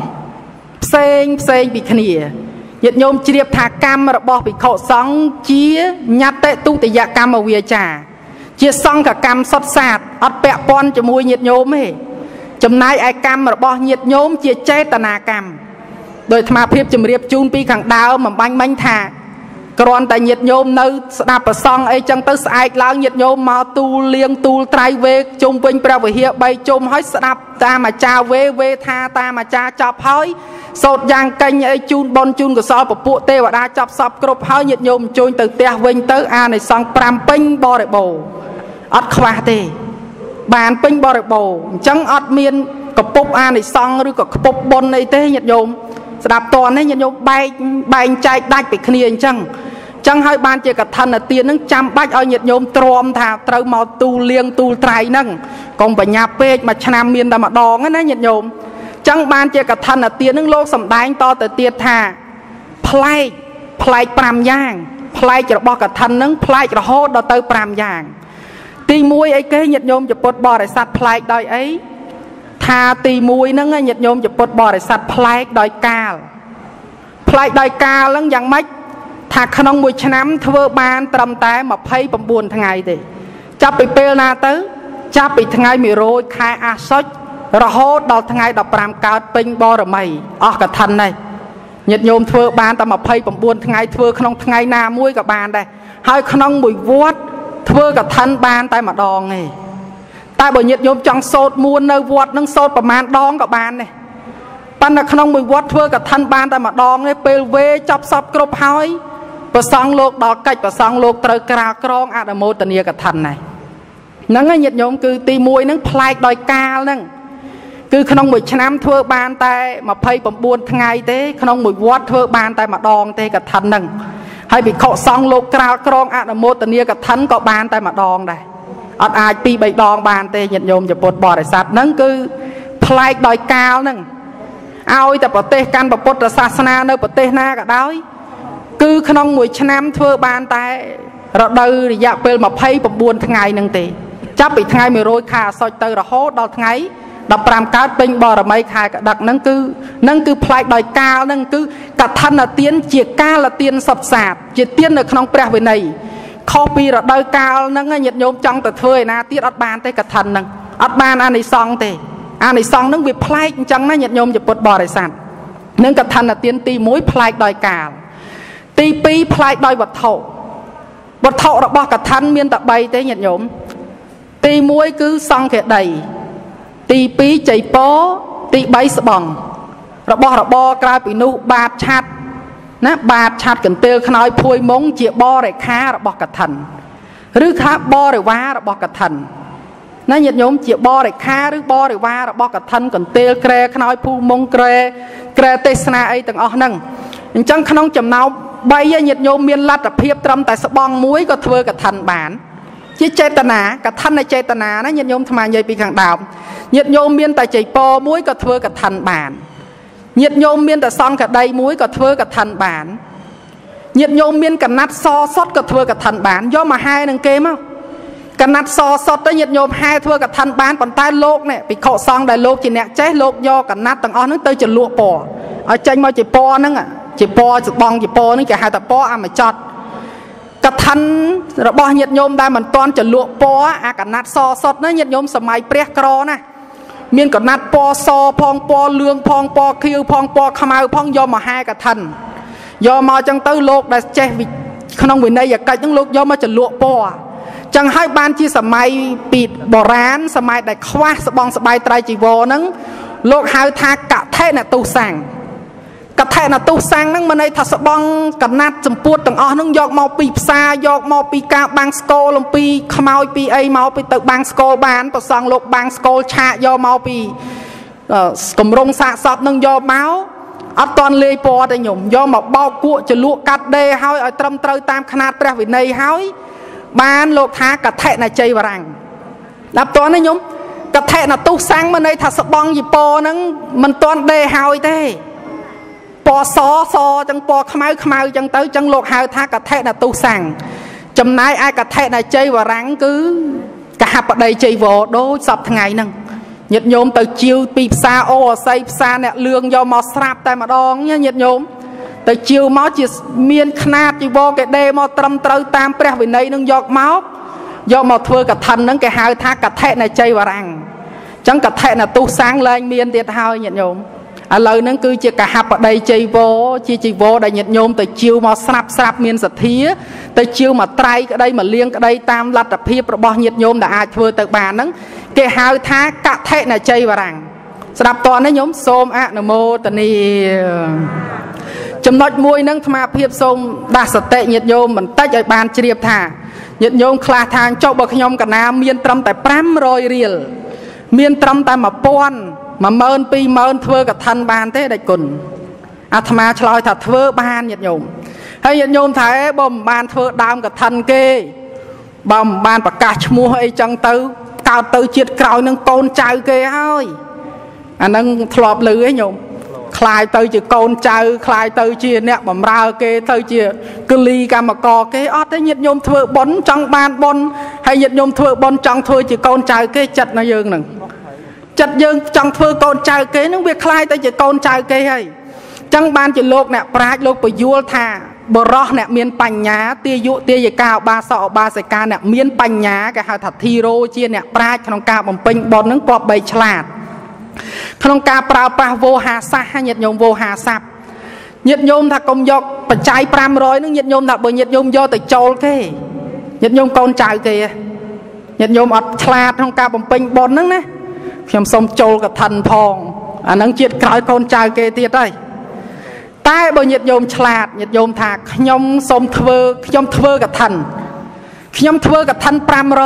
Speaker 1: sen bị khnia nhiệt nhôm triệp thà cam rồi bỏ bị khổ song chia nhát tế tu tế dạ cam ở việt trà chia xong cả cam sót sạt ọt bẹ pon cho mùi nhiệt nhôm ấy chấm nái ai cam mà bỏ nhiệt nhôm chia che tà na cam đôi tham phiệp chấm riệp chun pi khẳng đào mà bánh thả còn tại nhiệt nhôm nơi đạp ở song ấy chẳng tới ai lao nhiệt nhôm mà tu liêng tu trai về chung vinh pra về hiệu bay chung hỏi đạp ta mà cha về tha ta mà cha chọc hỏi sột giang canh ấy chun bon chun của so của bộ tê và đa chọc sập cướp hỏi nhiệt nhôm chui từ tia vinh tới a này song pram pinh bo để bồ ắt khoa tê bàn pin bò bò chẳng ọt miên cặp bốc an này xong rồi cặp bốc bon này thế nhiệt nhôm đạp toàn ấy nhiệt nhôm bay chạy đạch bị khnia chẳng hai ban chỉ cả thân là tiền nâng trăm bách ở nhiệt nhôm trom thà trâu màu tu liêng tu trai nâng còn phải nhà pê mà chăm miên ta mà đòn ấy nhiệt nhôm chẳng ban chỉ cả thân là tiền nâng lô sầm đai to từ tiền thà play pram giang play cho bỏ cả thân nâng play cho hốt đó tới pram giang tì muối ấy cái nhiệt nhôm cho bột bò để sạt play đôi ấy thà tì muối nó nghe nhiệt nhôm cho bột bò để sạt play đôi ca lắm dạng mấy thà khăn ông mùi chám thưa ban trầm té mà phay bầm buồn thằng ngày thì chấp bị pê na tới chấp bị thằng ngày mì rồi khai a sốt រហូតដល់ថ្ងៃ15កើតពេញបរមីអស់កឋិននេះញាតិញោមធ្វើបានតែ29ថ្ងៃធ្វើក្នុងថ្ងៃណាមួយក៏បានដែរហើយក្នុងមួយវត្តធ្វើកឋិនបានតែម្ដងទេតែបើញាតិញោមចង់សូត្រមួននៅវត្តនឹងសូត្រប្រមាណដងក៏បានដែរប៉ុន្តែក្នុងមួយវត្តធ្វើកឋិនបានតែម្ដងទេពេលវេចប់សពគ្រប់ហើយព្រះសង្ឃលោកដល់កិច្ចព្រះសង្ឃលោកត្រូវក្រាលក្រងអនុមោទនាកឋិននេះហ្នឹងហើយញាតិញោមគឺទី1ហ្នឹងប្លែកដោយកាលហ្នឹងគឺក្នុងមួយឆ្នាំធ្វើបានតែ29ថ្ងៃទេក្នុងមួយវត្តធ្វើបានតែម្ដងទេកឋិនហ្នឹងហើយភិក្ខុសង្ឃលោកក្រាលក្រងអនុមោទនាកឋិនក៏បានតែម្ដងដែរអត់អាច2 3ដងបានទេញាតិញោមជាពុទ្ធបរិស័ទហ្នឹងគឺប្លែកដោយកាលហ្នឹងឲ្យតែប្រទេសកាន់ពុទ្ធសាសនានៅប្រទេសណាក៏ដោយគឺក្នុងមួយឆ្នាំធ្វើបានតែរដូវរយៈពេល29ថ្ងៃហ្នឹងទេចាប់ពីថ្ងៃ100ខែអាសត់ទៅរហូតដល់ថ្ងៃ15កើតពេញបរមីខែកដឹកហ្នឹងគឺប្លែកដោយកាលហ្នឹងគឺកឋិនទានជាកាលទានសុទ្ធសាធជាទាននៅក្នុងព្រះវិន័យខុសពីរដូវកាលហ្នឹងញាតិញោមចង់ទៅធ្វើឯណាទៀតអត់បានទេកឋិនហ្នឹងអត់បានអានិសង្ឃទេអានិសង្ឃហ្នឹងវាប្លែកអញ្ចឹងណាញាតិញោមជាពុទ្ធបរិស័ទនឹងកឋិនទានទី1ប្លែកដោយកាលទី2ប្លែកដោយវត្ថុរបស់កឋិនមានតែ3ទេញាតិញោមទី1គឺសង្ឃេដីទី2ចៃពោទី3ស្បង់របស់របរក្រៅពីនោះបាតឆាត់ណាបាតឆាត់កន្ទេលខ្នើយភួយមុងជាបរិខារបស់កឋិនឬថាបរិវាររបស់កឋិនណាញាតិញោមជាបរិខាឬបរិវាររបស់កឋិនកន្ទេលក្រែខ្នើយភូមុងក្រែទេសនាអីទាំងអស់ហ្នឹងអញ្ចឹងក្នុងចំណោម3ញាតិញោមមានលទ្ធភាពត្រឹមតែស្បង់មួយក៏ធ្វើកឋិនបានជាចេតនាកឋិននៃចេតនាណាញាតិញោមថ្មនិយាយពីខាងដើមញាតិញោមមានតែចៃពោមួយក៏ធ្វើកឋិនបានញាតិញោមមានតែសង្ឃដីមួយក៏ធ្វើកឋិនបានញាតិញោមមានកណាត់សសុតក៏ធ្វើកឋិនបានយកមកហែនឹងគេមកកណាត់សសុតទៅញាតិញោមហែធ្វើកឋិនបានប៉ុន្តែលោកនេះភិក្ខុសង្ឃដែលលោកជាអ្នកចេះលោកយកកណាត់ទាំងអស់ហ្នឹងទៅចលក់ពណ៌ឲ្យចេញមកជាពណ៌ហ្នឹងជាពណ៌ស្បង់ជាពណ៌ហ្នឹងគេហៅថាពណ៌អមចតកឋិនរបស់ញាតិញោមដែលមិនទាន់ចលក់ពណ៌អាកណាត់សសុតណាញាតិញោមសម័យព្រះក្រណាមានកណាត់ពណ៌សផងពណ៌លឿងផងពណ៌ខៀវផងពណ៌ខ្មៅផងយកមកហែកឋិនយកមកចឹងទៅលោកដែលចេះក្នុងវិន័យកិច្ចហ្នឹងលោកយកមកចលក់ពណ៌ចឹងហើយបានជាសម័យពីបុរាណសម័យដែលខ្វះស្បង់ស្បែកត្រៃជីវរហ្នឹងលោកហៅថាកថេនតុសាំងកថេនតុសាំងហ្នឹងមិនន័យថាស្បង់កណាត់សម្ពួតទាំងអស់ហ្នឹងយកមកពីផ្សារយកមកពីការបាំងស្គរលំពីខ្មោចពីអីមកពីទៅបាំងស្គរបានប្រសង់លោកបាំងស្គរឆាកយកមកពីកម្រងសាកសពហ្នឹងយកមកអត់តន់លាយពណ៌ទេញោមយកមកបោកគក់ចលក់កាត់ដេរហើយឲ្យត្រឹមត្រូវតាមຂະຫນាតព្រះវិន័យហើយបានលោកថាកថេនជ័យវរាំងដល់តនេះញោមកថេនតុសាំងមិនន័យថាស្បង់យីពណ៌ហ្នឹងមិនតន់ដេរហើយទេពណ៌សចឹងពណ៌ខ្មៅចឹងទៅចឹងលោកហៅថាកថេនតុសាំងចំណាយឯកថេនជ័យវរាំងគឺកហបដីជ័យវរដូចសពថ្ងៃហ្នឹងញាតិញោមទៅជាវពីផ្សារអូអស័យផ្សារអ្នកលឿងយកមកស្រាប់តែម្ដងញាតិញោមទៅជាវមកជាមានຂະຫນាតជីវរគេដេរមកត្រឹមត្រូវតាមព្រះវិន័យនឹងយកមកធ្វើកឋិនហ្នឹងគេហៅថាកថេនជ័យវរាំងអញ្ចឹងកថេនតុសាំងលែងមានទៀតហើយញាតិញោមឥឡូវហ្នឹងគឺជាកហបដីជ័យវរជាជីវរដែលញាតិញោមទៅជាវមកស្រាប់មានសទ្ធាទៅជាវមកត្រៃក្តីមកលៀងក្តីតាមលទ្ធភាពរបស់ញាតិញោមដែលអាចធ្វើទៅបានហ្នឹងគេហៅថាកថេនជ័យវរាំងស្ដាប់តនេះញោមសូមអនុមោទនាចំណុចមួយហ្នឹងអាត្មាភាពសូមដាស់សតិញាតិញោមបន្តិចឲ្យបានជ្រាបថាញាតិញោមខ្លះថាចុះបើខ្ញុំកណាមានត្រឹមតែ500រៀលមានត្រឹមតែ1000 10000 20000ធ្វើកឋិនបានទេដាច់គុណអាត្មាឆ្លើយថាធ្វើបានញាតិញោមហើយញាតិញោមថាបើមិនបានធ្វើដើមកឋិនគេបើមិនបានប្រកាសឈ្មោះអីចឹងទៅកើតទៅជាតិក្រោយនឹងកូនចៅគេហើយអាហ្នឹងធ្លាប់ឮឯងញោមខ្លាយទៅជាកូនចៅខ្លាយទៅជាអ្នកបម្រើគេទៅជាគលីកម្មករគេអត់ទេញាតិញោមធ្វើបុណ្យចង់បានបុណ្យហើយញាតិញោមធ្វើបុណ្យចង់ធ្វើជាកូនចៅគេចិត្តនៅយើងហ្នឹងចិត្តយើងចង់ធ្វើកូនចៅគេហ្នឹងវាខ្លាយទៅជាកូនចៅគេហើយចឹងបានជាលោកអ្នកប្រាជ្ញលោកពយល់ថាបរោះអ្នកមានបញ្ញាទាយុទាយិកាឧបាសកឧបាសិកាអ្នកមានបញ្ញាគេហៅថាធីរោជាអ្នកប្រាជ្ញក្នុងការបំពេញបុណ្យហ្នឹងគប្បីឆ្លាតក្នុងការប្រើប្រាស់វោហាសាសញាតិញោមវោហាស័ព្ទញាតិញោមថាកុំយកបច្ច័យ500នឹងញាតិញោមថាបើញាតិញោមយកទៅចូលគេញាតិញោមកូនចៅគេញាតិញោមអត់ឆ្លាតក្នុងការបំពេញបុណ្យហ្នឹងណាខ្ញុំសូមចូលកឋិនផងអាហ្នឹងជាតិក្រោយកូនចៅគេទៀតហើយតែបើញាតិញោមឆ្លាតញាតិញោមថាខ្ញុំសូមខ្ញុំធ្វើកឋិនខ្ញុំធ្វើកឋិន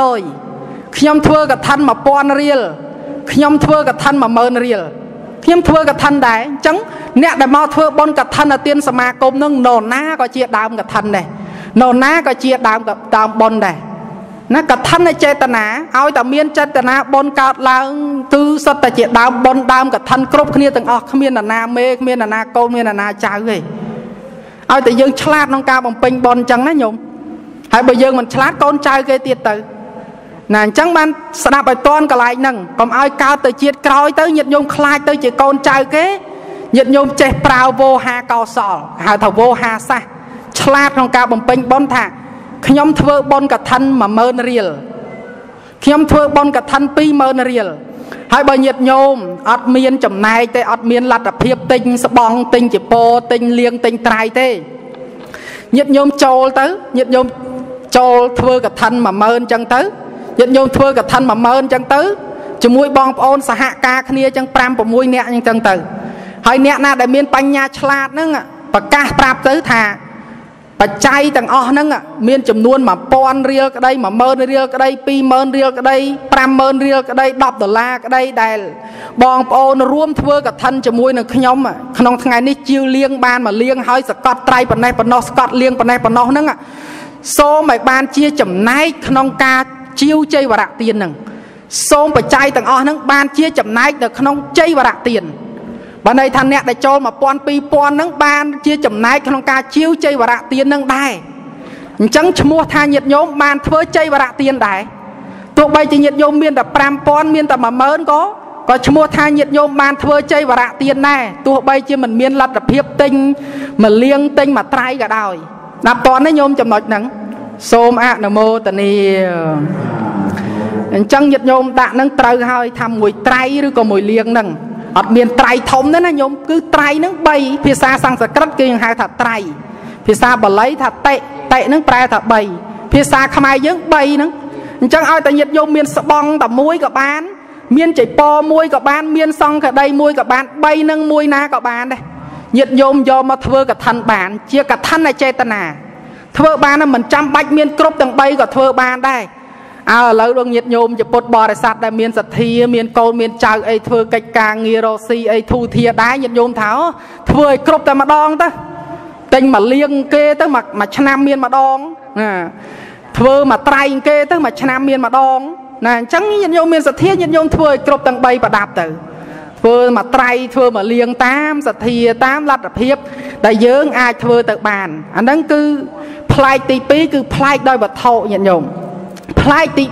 Speaker 1: 500ខ្ញុំធ្វើកឋិន1000រៀលខ្ញុំធ្វើកឋិន10000រៀលខ្ញុំធ្វើកឋិនដែរអញ្ចឹងអ្នកដែលមកធ្វើបុណ្យកឋិនទានសមាគមនឹងនរណាក៏ជាដើមកឋិនដែរនរណាក៏ជាដើមបុណ្យដែរណាកឋិននៃចេតនាឲ្យតែមានចេតនាបុណ្យកើតឡើងគឺសុទ្ធតែជាដើមបុណ្យដើមកឋិនគ្រប់គ្នាទាំងអស់គ្មាននរណាមេគ្មាននរណាកូនមាននរណាចៅទេឲ្យតែយើងឆ្លាតក្នុងការបំពេញបុណ្យអញ្ចឹងណាញោមហើយបើយើងមិនឆ្លាតកូនចៅគេទៀតទៅណាអញ្ចឹងបានស្ដាប់ឲ្យតន់កន្លែងហ្នឹងកុំឲ្យកើតទៅជាតិក្រោយទៅញាតិញោមខ្លាចទៅជាកូនចៅគេញាតិញោមចេះប្រើវោហាកោសលហៅថាវោហាសាសឆ្លាតក្នុងការបំពេញបុណ្យថាខ្ញុំធ្វើបុណ្យកឋិន10000រៀលខ្ញុំធ្វើបុណ្យកឋិន20000រៀលហើយបើញាតិញោមអត់មានចំណែកទេអត់មានលទ្ធភាពទិញស្បង់ទិញជាពោទិញលៀងទិញត្រៃទេញាតិញោមចូលទៅញាតិញោមចូលធ្វើកឋិន10000អញ្ចឹងទៅញាតិញោមធ្វើកឋិន10000អញ្ចឹងទៅជាមួយបងប្អូនសហការគ្នាអញ្ចឹង5 6នាក់អញ្ចឹងទៅហើយអ្នកណាដែលមានបញ្ញាឆ្លាតហ្នឹងប្រកាសប្រាប់ទៅថាបច្ច័យទាំងអស់ហ្នឹងមានចំនួន1000រៀលក្តី10000រៀលក្តី20000រៀលក្តី50000រៀលក្តី$10ក្តីដែលបងប្អូនរួមធ្វើកឋិនជាមួយនឹងខ្ញុំក្នុងថ្ងៃនេះជាវលៀងបានមកលៀងហើយសកត់ត្រៃប៉ុណ្ណេះប៉ុណ្ណោះស្កត់លៀងប៉ុណ្ណេះប៉ុណ្ណោះហ្នឹងសូមឲ្យបានជាចំណែកក្នុងការជាវជ័យវរៈទានហ្នឹងសូមបច្ច័យទាំងអស់ហ្នឹងបានជាចំណែកនៅក្នុងជ័យវរៈទានបើន័យថាអ្នកដែលចូល1000 2000ហ្នឹងបានជាចំណែកក្នុងការជាវជ័យវរៈទានហ្នឹងដែរអញ្ចឹងឈ្មោះថាញាតិញោមបានធ្វើជ័យវរៈទានដែរទោះបីជាញាតិញោមមានតែ5000មានតែ10000ក៏ឈ្មោះថាញាតិញោមបានធ្វើជ័យវរៈទានដែរទោះបីជាមិនមានលទ្ធភាពទិញមួយលៀងទិញមួយត្រៃក៏ដោយដល់តនេះញោមចំណុចហ្នឹងសូមអនុមោទនាអញ្ចឹងញាតិញោមដាក់ហ្នឹងត្រូវហើយថាមួយត្រៃឬក៏មួយលៀងហ្នឹងអត់មានត្រៃធំទេណាញោមគឺត្រៃហ្នឹង3ភាសាសំស្ក្រឹតគេហៅថាត្រៃភាសាបាលីថាតិហ្នឹងប្រែថា3ភាសាខ្មែរយើង3ហ្នឹងអញ្ចឹងឲ្យតែញាតិញោមមានស្បង់តែមួយក៏បានមានចៃពមួយក៏បានមានសង្ឃដីមួយក៏បាន3ហ្នឹងមួយណាក៏បានដែរញាតិញោមយកមកធ្វើកឋិនបានជាកឋិននៃចេតនាធ្វើបានមិនចាំបាច់មានគ្រប់ទាំង3ក៏ធ្វើបានដែរឥឡូវដងញាតិញោមជាពុទ្ធបរិស័ទដែលមានសទ្ធាមានកូនមានចៅអីធ្វើកិច្ចការងាររកស៊ីអីធូធាដែរញាតិញោមថាធ្វើឲ្យគ្រប់តែម្ដងទៅទិញមកលៀងគេទៅមួយឆ្នាំមានម្ដងណាធ្វើមកត្រៃគេទៅមួយឆ្នាំមានម្ដងណាអញ្ចឹងញាតិញោមមានសទ្ធាញាតិញោមធ្វើឲ្យគ្រប់ទាំង3ប្រដាប់ទៅធ្វើមកត្រៃធ្វើមកលៀងតាមសទ្ធាតាមលទ្ធភាពដែលយើងអាចធ្វើទៅបានអាហ្នឹងគឺផ្លែកទី2គឺផ្លែកដោយវត្ថុញាតិញោមផ្លែកទី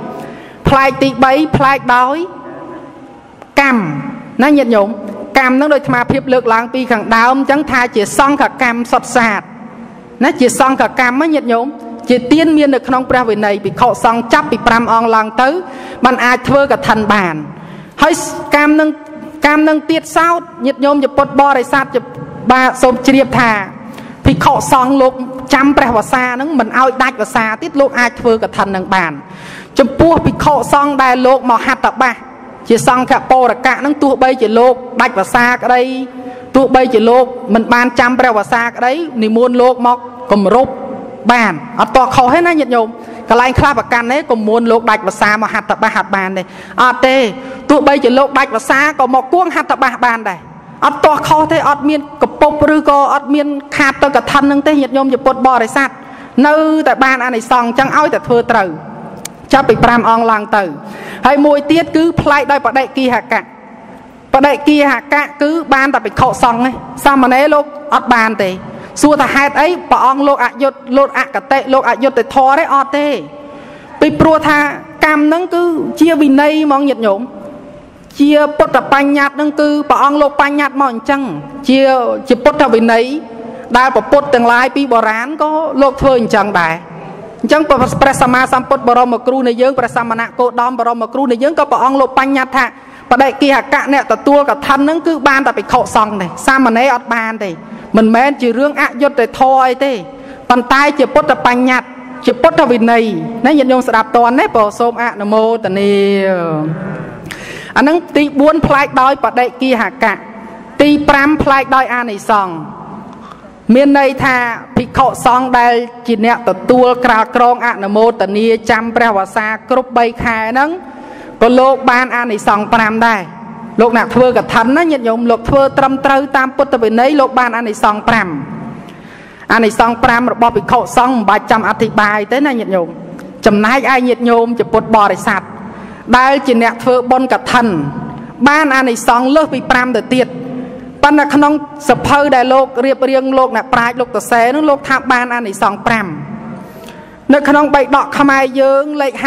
Speaker 1: 3ផ្លែកទី3ផ្លែកដោយកម្មណាញាតិញោមកម្មហ្នឹងដោយអាត្មាភាពលើកឡើងពីខាងដើមអញ្ចឹងថាជាសង្ឃកម្មសុទ្ធសាធណាជាសង្ឃកម្មញាតិញោមជាទានមាននៅក្នុងព្រះវិន័យភិក្ខុសង្ឃចាប់ពី5អង្គឡើងទៅมันអាចធ្វើកឋិនបានហើយកម្មនឹងទៀតសោតញាតិញោមជាពុទ្ធបរិស័ទជាបាទសូមជ្រាបថាភិក្ខុសង្ឃលោកចាំព្រះវស្សាហ្នឹងមិនឲ្យដាច់វស្សាទៀតលោកអាចធ្វើកឋិននឹងបានចំពោះភិក្ខុសង្ឃដែលលោកមកហត្ថបាសជាសង្ឃបរកៈហ្នឹងទោះបីជាលោកដាច់វស្សាក្តីទោះបីជាលោកមិនបានចាំព្រះវស្សាក្តីនិមន្តលោកមកគម្រប់បានអត់តខុសទេណាញាតិញោមកន្លែងខ្លះប្រកាន់ទេកុំមួនលោកដាច់វស្សាមកហត្ថបាសហាត់បានទេអត់ទេទោះបីជាលោកដាច់វស្សាក៏មកគួងហត្ថបាសបានដែរអត់តោះខុសទេអត់មានកពុបឬក៏អត់មានខាតទៅកឋិននឹងទេញាតិញោមជាពុទ្ធបរិស័ទនៅតែបានអានិសង្ឃអញ្ចឹងឲ្យតែធ្វើត្រូវចាប់ពី5អង្គឡើងទៅហើយមួយទៀតគឺផ្លែកដោយបដិគិហកៈបដិគិហកៈគឺបានតែភិក្ខុសង្ឃទេសាមណេរលោកអត់បានទេសួរថាហេតុអីព្រះអង្គលោកអយុត្តលោកអកតេលោកអយុត្តិធម៌ទេអត់ទេពីព្រោះថាកម្មហ្នឹងគឺជាវិន័យហ្មងញាតិញោមជាពុទ្ធបញ្ញត្តិហ្នឹងគឺព្រះអង្គលោកបញ្ញត្តិមកអញ្ចឹងជាពុទ្ធវិន័យដែលប្រពុតទាំងឡាយពីបុរាណក៏លោកធ្វើអញ្ចឹងដែរអញ្ចឹងព្រះសម្មាសម្ពុទ្ធបរមគ្រូនៃយើងព្រះសមណគោតមបរមគ្រូនៃយើងក៏ព្រះអង្គលោកបញ្ញត្តិថាបបដិគិហកៈអ្នកទទួលកឋិនហ្នឹងគឺបានតែភិក្ខុសង្ឃទេសាមណេរអត់បានទេមិនមែនជារឿងអយុត្តិធម៌អីទេប៉ុន្តែជាពុទ្ធបញ្ញត្តិជាពុទ្ធវិន័យណាញាតិញោមស្ដាប់តន់ទេព្រោះសូមអនុមោទនាអាហ្នឹងទី4ផ្លែកដោយបដិគិហកៈទី5ផ្លែកដោយអានិសង្ឃមានន័យថាភិក្ខុសង្ឃដែលជាអ្នកទទួលក្រាលក្រងអនុមោទនាចាំព្រះវស្សាគ្រប់3ខែហ្នឹងក៏លោកបានអានិសង្ឃ5ដែរលោកអ្នកធ្វើកឋិនណាញាតិញោមលោកធ្វើត្រឹមត្រូវតាមពុទ្ធវិន័យលោកបានអានិសង្ឃ5អានិសង្ឃ5របស់ភិក្ខុសង្ឃមិនបាច់ចាំអធិប្បាយទេណាញាតិញោមចំណែកឯញាតិញោមជាពុទ្ធបរិស័ទដែលជាអ្នកធ្វើបុណ្យកឋិនបានអានិសង្ឃលើសពី5ទៅទៀតប៉ុន្តែក្នុងសភៅដែលលោករៀបរៀងលោកអ្នកប្រាជ្ញលោកតសេនោះលោកថាបានអានិសង្ឃ5នៅក្នុងបៃដកខ្មែរយើងលេខ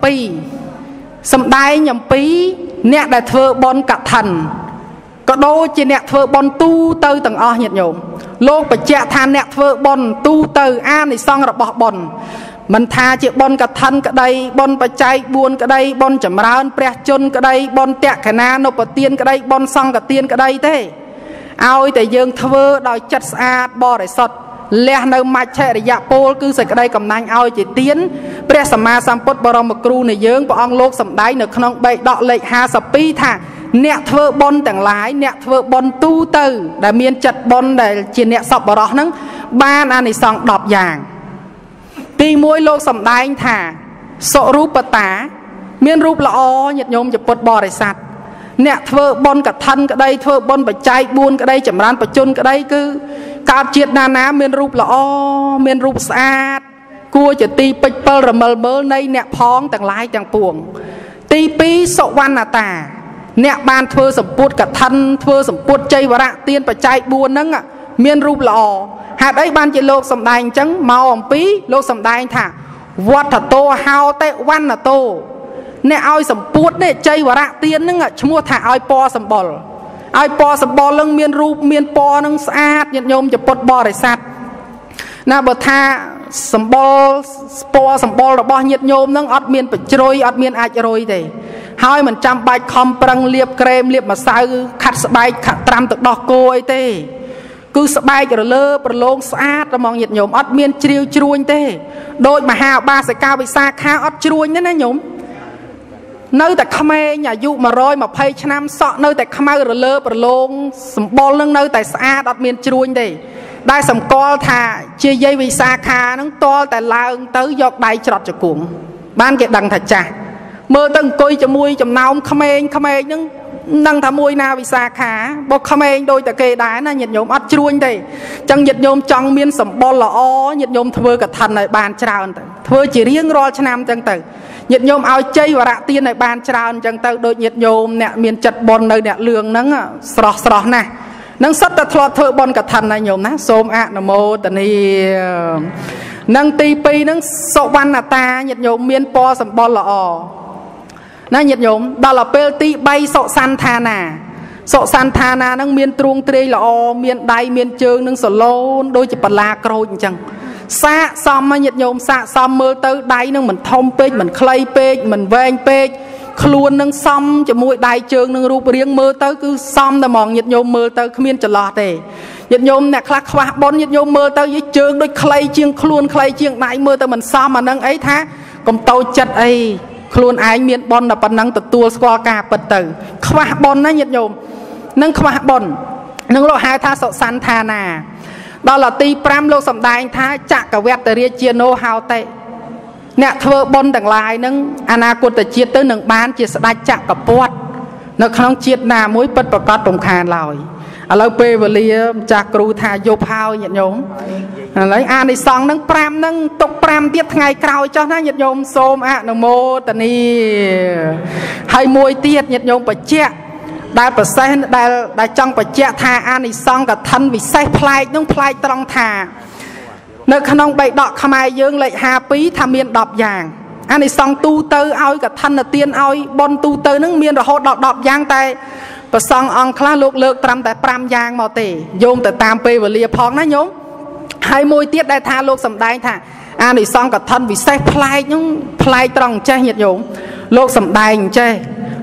Speaker 1: 52សំដែងអំពីអ្នកដែលធ្វើបុណ្យកឋិនក៏ដូចជាអ្នកធ្វើបុណ្យទូទៅទាំងអស់ញាតិញោមលោកបញ្ជាក់ថាអ្នកធ្វើបុណ្យទូទៅអានិសង្ឃរបស់បុណ្យមិនថាជាបុណ្យកឋិនក្តីបុណ្យបច្ច័យ4ក្តីបុណ្យចម្រើនព្រះជន្មក្តីបុណ្យតក្កណានុបទានក្តីបុណ្យសង្ឃទានក្តីទេឲ្យតែយើងធ្វើដោយចិត្តស្អាតបរិសុទ្ធលះនៅមច្ឆរិយពលគឺសេចក្តីកំណាញ់ឲ្យជាទានព្រះសម្មាសម្ពុទ្ធបរមគ្រូនៃយើងព្រះអង្គលោកសម្ដែងនៅក្នុងបេដកលេខ52ថាអ្នកធ្វើបុណ្យទាំងឡាយអ្នកធ្វើបុណ្យទូទៅដែលមានចិត្តបុណ្យដែលជាអ្នកសប្បុរសហ្នឹងបានអានិសង្ឃ10យ៉ាងទី1លោកសម្ដែងថាសុរូបតាមានរូបល្អញាតិញោមជាពុទ្ធបរិស័ទអ្នកធ្វើបុណ្យកឋិនក្តីធ្វើបុណ្យបច្ច័យ4ក្តីចម្រើនបច្ចុប្បន្នក្តីគឺកើតជាតិណាមានរូបល្អមានរូបស្អាតគួរជាទីពេចពិលរមិលមើលនៃអ្នកផងទាំងឡាយទាំងពួងទី2សុវណ្ណតាអ្នកបានធ្វើសម្ពុតកឋិនធ្វើសម្ពុតជ័យវរៈទានបច្ច័យ4ហ្នឹងមានរូបល្អហេតុអីបានជាលោកសម្ដែងអញ្ចឹងមកអំពីលោកសម្ដែងថាវត្តតោហោតេវណ្ណតោអ្នកឲ្យសម្ពុតនេះជ័យវរៈទានហ្នឹងឈ្មោះថាឲ្យពណ៌សម្បុរឲ្យពណ៌សម្បុរនឹងមានរូបមានពណ៌នឹងស្អាតញាតិញោមជាពុទ្ធបរិស័ទណាបើថាសម្បុរពណ៌សម្បុររបស់ញាតិញោមនឹងអត់មានបជ្រុយអត់មានអាចរុយទេហើយមិនចាំបាច់ខំប្រឹងលាបក្រែមលាបម្សៅខាត់ស្បែកខាត់ត្រាំទឹកដោះគោអីទេគឺស្បែករលើប្រឡងស្អាតហ្មងញាតិញោមអត់មានជ្រាវជ្រួញទេដូចមហាបាសិកាវិសាខាអត់ជ្រួញទេណាញោមនៅតែក្មេងអាយុ120ឆ្នាំសក់នៅតែខ្មៅរលើប្រឡងសម្បុរនឹងនៅតែស្អាតអត់មានជ្រួញទេដែលសម្គាល់ថាជាយាយវិសាខានឹងតលតែឡើងទៅយកដៃច្រត់ជង្គង់បានគេដឹងថាចាស់មើលទៅអង្គុយជាមួយចំណោមក្មេងហ្នឹងនឹងថាមួយណាវិសាខាបើក្មេងដូចតែគេដែរណាញាតិញោមអត់ជ្រួញទេអញ្ចឹងញាតិញោមចង់មានសម្បុរល្អញាតិញោមធ្វើកឋិនឲ្យបានច្រើនទៅធ្វើជារៀងរាល់ឆ្នាំអញ្ចឹងទៅញាតិញោមឲ្យជ័យវរៈទានឲ្យបានច្រើនអញ្ចឹងទៅដូចញាតិញោមអ្នកមានចិត្តបុណ្យនៅអ្នកលឿងហ្នឹងស្រស់ណាស់នឹងសិតតែធ្លាប់ធ្វើបុណ្យកឋិនណាញោមណាសូមអនុមោទនានឹងទី2ហ្នឹងសុវណ្ណតាញាតិញោមមានពណ៌សម្បុរល្អណាញាតិញោមដល់ទៅពេលទី3សុសន្តានាសុសន្តានាហ្នឹងមានទ្រូងទ្រាយល្អមានដៃមានជើងនឹងសឡូនដូចជាបន្លាក្រូចអញ្ចឹងសាកសមញាតិញោមសាកសមមើលទៅដៃនឹងមិនធំពេកមិនខ្លីពេកមិនវែងពេកខ្លួននឹងសមជាមួយដៃជើងនឹងរូបរាងមើលទៅគឺសមតែហ្មងញាតិញោមមើលទៅគ្មានចន្លោះទេញាតិញោមអ្នកខ្លះខ្វះបុណ្យញាតិញោមមើលទៅយីជើងដូចខ្លីជាងខ្លួនខ្លីជាងដៃមើលទៅមិនសមអានឹងអីថាកុំតូចចិត្តអីខ្លួនឯងមានបុណ្យតែប៉ុណ្ណឹងទទួលស្គាល់ការពិតទៅខ្វះបុណ្យណាញាតិញោមនឹងខ្វះបុណ្យនឹងលោកហៅថាសុសន្តានាដល់ទី5លោកសម្ដែងថាចក្រវត្តរាជាណោហោតេអ្នកធ្វើបុណ្យទាំងឡាយនឹងអនាគតជាតិទៅនឹងបានជាស្ដេចចក្រពត្តិនៅក្នុងជាតិណាមួយពិតប្រកបរំខានឡើយឥឡូវពេលវេលាម្ចាស់គ្រូថាយប់ហើយញាតិញោមឥឡូវអានិសង្ឃនឹង5ហ្នឹងទុក5ទៀតថ្ងៃក្រោយចុះណាញាតិញោមសូមអនុមោទនាហើយមួយទៀតញាតិញោមបច្ចៈដែលប្រសេសដែលចង់បញ្ជាក់ថាអានិសង្ឃកឋិនវិសេសប្លែកនឹងប្លែកត្រង់ថានៅក្នុងបៃដកខ្មែរយើងលេខ52ថាមាន10យ៉ាងអានិសង្ឃទូទៅឲ្យកឋិនទានឲ្យបុណ្យទូទៅនឹងមានរហូតដល់10យ៉ាងតែប្រសង់អង្គខ្លះលោកលើកត្រឹមតែ5យ៉ាងមកទេយោងទៅតាមពេលវេលាផងណាញោមហើយមួយទៀតដែលថាលោកសម្ដែងថាអានិសង្ឃកឋិនវិសេសប្លែកហ្នឹងប្លែកត្រង់ចេះញាតិញោមលោកសម្ដែងចេះ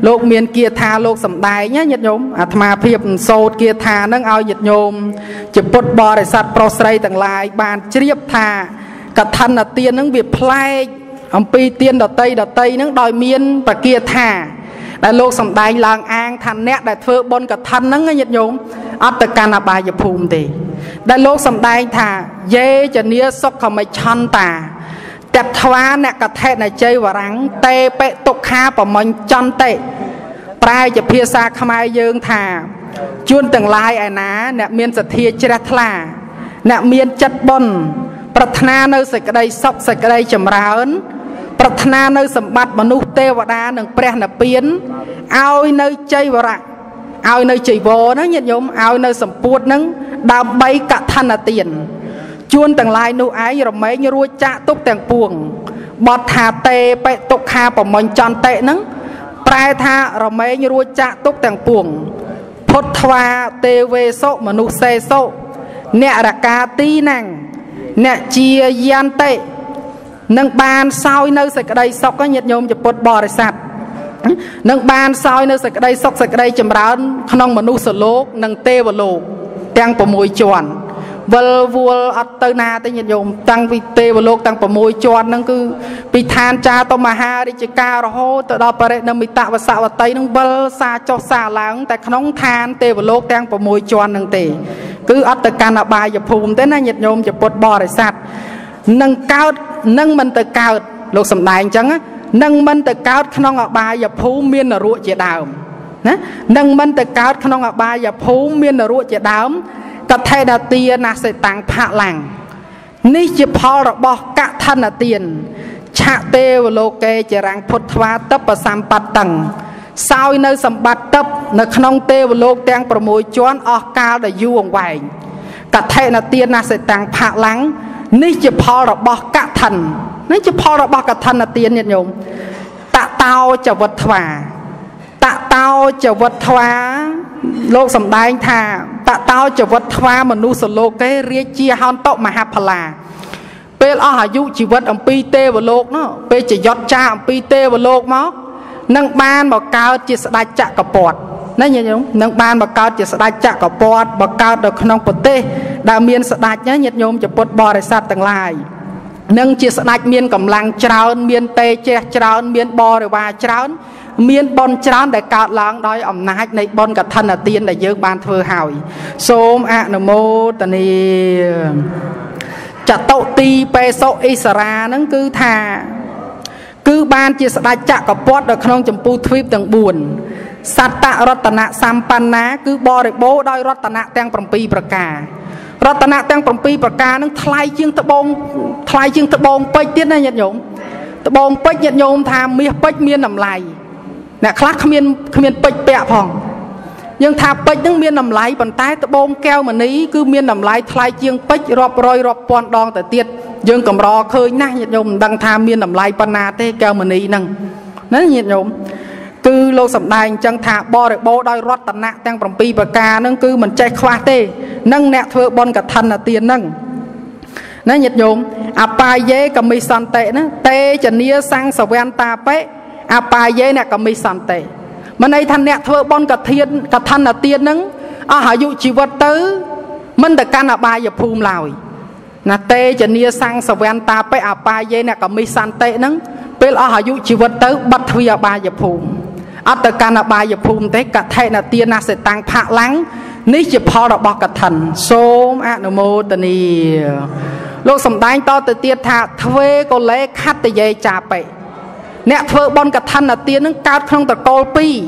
Speaker 1: លោកមានគាថាលោកសំដែងញាតិញោមអាត្មាភាពសូត្រគាថានឹងឲ្យញាតិញោមជាពុទ្ធបរិស័ទប្រុសស្រីទាំងឡាយបានជ្រាបថាកឋិនទាននឹងវាប្លែកអំពីទានដតីនឹងដោយមានបគាថាដែលលោកសំដែងឡើងអាងថាអ្នកដែលធ្វើបុណ្យកឋិនហ្នឹងញាតិញោមអត់ទៅកាន់អបាយភូមិទេដែលលោកសំដែងថាយេចនាសុខមិឆន្តាតត្វាអ្នកកថេនជ័យវរាំងតេបិទុក្ខាប្រមញ្ចន្តិប្រែជាភាសាខ្មែរយើងថាជួនទាំងឡាយឯណាអ្នកមានសទ្ធាជ្រះថ្លាអ្នកមានចិត្តបុណ្យប្រាថ្នានៅសេចក្តីសុខសេចក្តីចម្រើនប្រាថ្នានៅសម្បត្តិមនុស្សទេវតានិងព្រះនិព្វានឲ្យនៅជ័យវរៈឲ្យនៅជ័យវរហ្នឹងញាតិញោមឲ្យនៅសម្ពួតហ្នឹងដើម្បីកឋិនទានជួនទាំងឡាយនោះឯងរមែងរួចចាក់ទុកទាំងពួងបទថាតេបិទុក្ខាប្រមញ្ចន្តិហ្នឹងប្រែថារមែងរួចចាក់ទុកទាំងពួងពុទ្ធថ្វាទេវេសុមនុស្សសេសុអ្នករកាទីណាំងអ្នកជាយន្តិនឹងបានសោយនៅសេចក្តីសុខញាតិញោមជាពុទ្ធបរិស័ទនឹងបានសោយនៅសេចក្តីសុខសេចក្តីចម្រើនក្នុងមនុស្សលោកនិងទេវលោកទាំង6ជាន់វិលវល់អត់ទៅណាទេញាតិញោមតាំងពីទេវលោកទាំង6ជាន់ហ្នឹងគឺពីឋានចាតមហារាជការរហូតទៅដល់បរិណមិតវសវតីហ្នឹងវិលសាចុះសាឡើងតែក្នុងឋានទេវលោកទាំង6ជាន់ហ្នឹងទេគឺអត់ទៅកាន់អបាយភូមិទេណាញាតិញោមជាពុទ្ធបរិស័ទនឹងកើតនឹងមិនទៅកើតលោកសំដែងអញ្ចឹងនឹងមិនទៅកើតក្នុងអបាយភូមិមាននរកជាដើមណានឹងមិនទៅកើតក្នុងអបាយភូមិមាននរកជាដើមកថេដទាណាសេតាំងផលាំងនេះជាផលរបស់កឋិនទានឆទេវលោកេចរាំងពុទ្ធថ្វាតបសម្បត្តិតឹងសោយនៅសម្បត្តិតបនៅក្នុងទេវលោកទាំង6ជាន់អស់កាលដែលយូរអង្វែងកថេដទាណាសេតាំងផលាំងនេះជាផលរបស់កឋិននេះជាផលរបស់កឋិនទានញាតិញោមតតោចវុទ្ថ្វាតតោចវុទ្ថ្វាលោកសំដែងថាតតោចវុទ្ថ្វាមនុស្សលោកេរាជាហន្តមហាផល្លាពេលអស់អាយុជីវិតអំពីទេវលោកនោះពេលជាយត់ចាអំពីទេវលោកមកនឹងបានមកកើតជាស្ដេចចក្រពត្តិណាញាតិញោមនឹងបានមកកើតជាស្ដេចចក្រពត្តិមកកើតនៅក្នុងប្រទេសដែលមានស្ដេចញាតិញោមជាពុទ្ធបរិស័ទទាំងឡាយនឹងជាស្ដេចមានកម្លាំងច្រើនមានទេជះច្រើនមានបរិវារច្រើនមានបុណ្យច្រើនដែលកើតឡើងដោយអំណាចនៃបុណ្យកឋិនទានដែលយើងបានធ្វើហើយសូមអនុមោទនាចតុទីបេសុអ៊ីសរាហ្នឹងគឺថាគឺបានជាស្ដេចចក្រពត្តិនៅក្នុងចម្ពោះទ្វីបទាំង4សត្តរតនៈសម្បណ្ណាគឺបរិបូរដោយរតនៈទាំង7ប្រការរតនៈទាំង7ប្រការហ្នឹងថ្លៃជាងត្បូងពេជ្រទៀតណាញាតិញោមត្បូងពេជ្រញាតិញោមថាមាសពេជ្រមានតម្លៃអ្នកខ្លះគ្មានពេជ្រពាក់ផងយើងថាពេជ្រហ្នឹងមានតម្លៃប៉ុន្តែត្បូងកែវមณีគឺមានតម្លៃថ្លៃជាងពេជ្ររាប់រយរាប់ពាន់ដងទៅទៀតយើងកម្រឃើញណាស់ញាតិញោមមិនដឹងថាមានតម្លៃប៉ុណ្ណាទេកែវមณีហ្នឹងណាញាតិញោមគឺលោកសំដែងអញ្ចឹងថាបរិបូរដោយរតនៈទាំង7ប្រការហ្នឹងគឺមិនចេះខ្វះទេនឹងអ្នកធ្វើបុណ្យកឋិនទានហ្នឹងណាញាតិញោមអបាយេកមិសន្តិណាតេចនីសង្សវន្តាបេអបាយេអ្នកកមិសន្តិមិនន័យថាអ្នកធ្វើបុណ្យកឋិនទានហ្នឹងអស់អាយុជីវិតទៅមិនទៅកាន់អបាយភូមិឡើយណាតេចនីសង្សវន្តាបេអបាយេអ្នកកមិសន្តិហ្នឹងពេលអស់អាយុជីវិតទៅបាត់ទ្វារអបាយភូមិអត់ទៅកាន់អបាយភូមិទេកថេនទាណាសេតាំងផលាំងនេះជាផលរបស់កឋិនសូមអនុមោទនាលោកសំដែងតទៅទៀតថាទ្វេកុលេខត្តយេចាបេអ្នកធ្វើបុណ្យកឋិនទាននឹងកើតក្នុងតកូល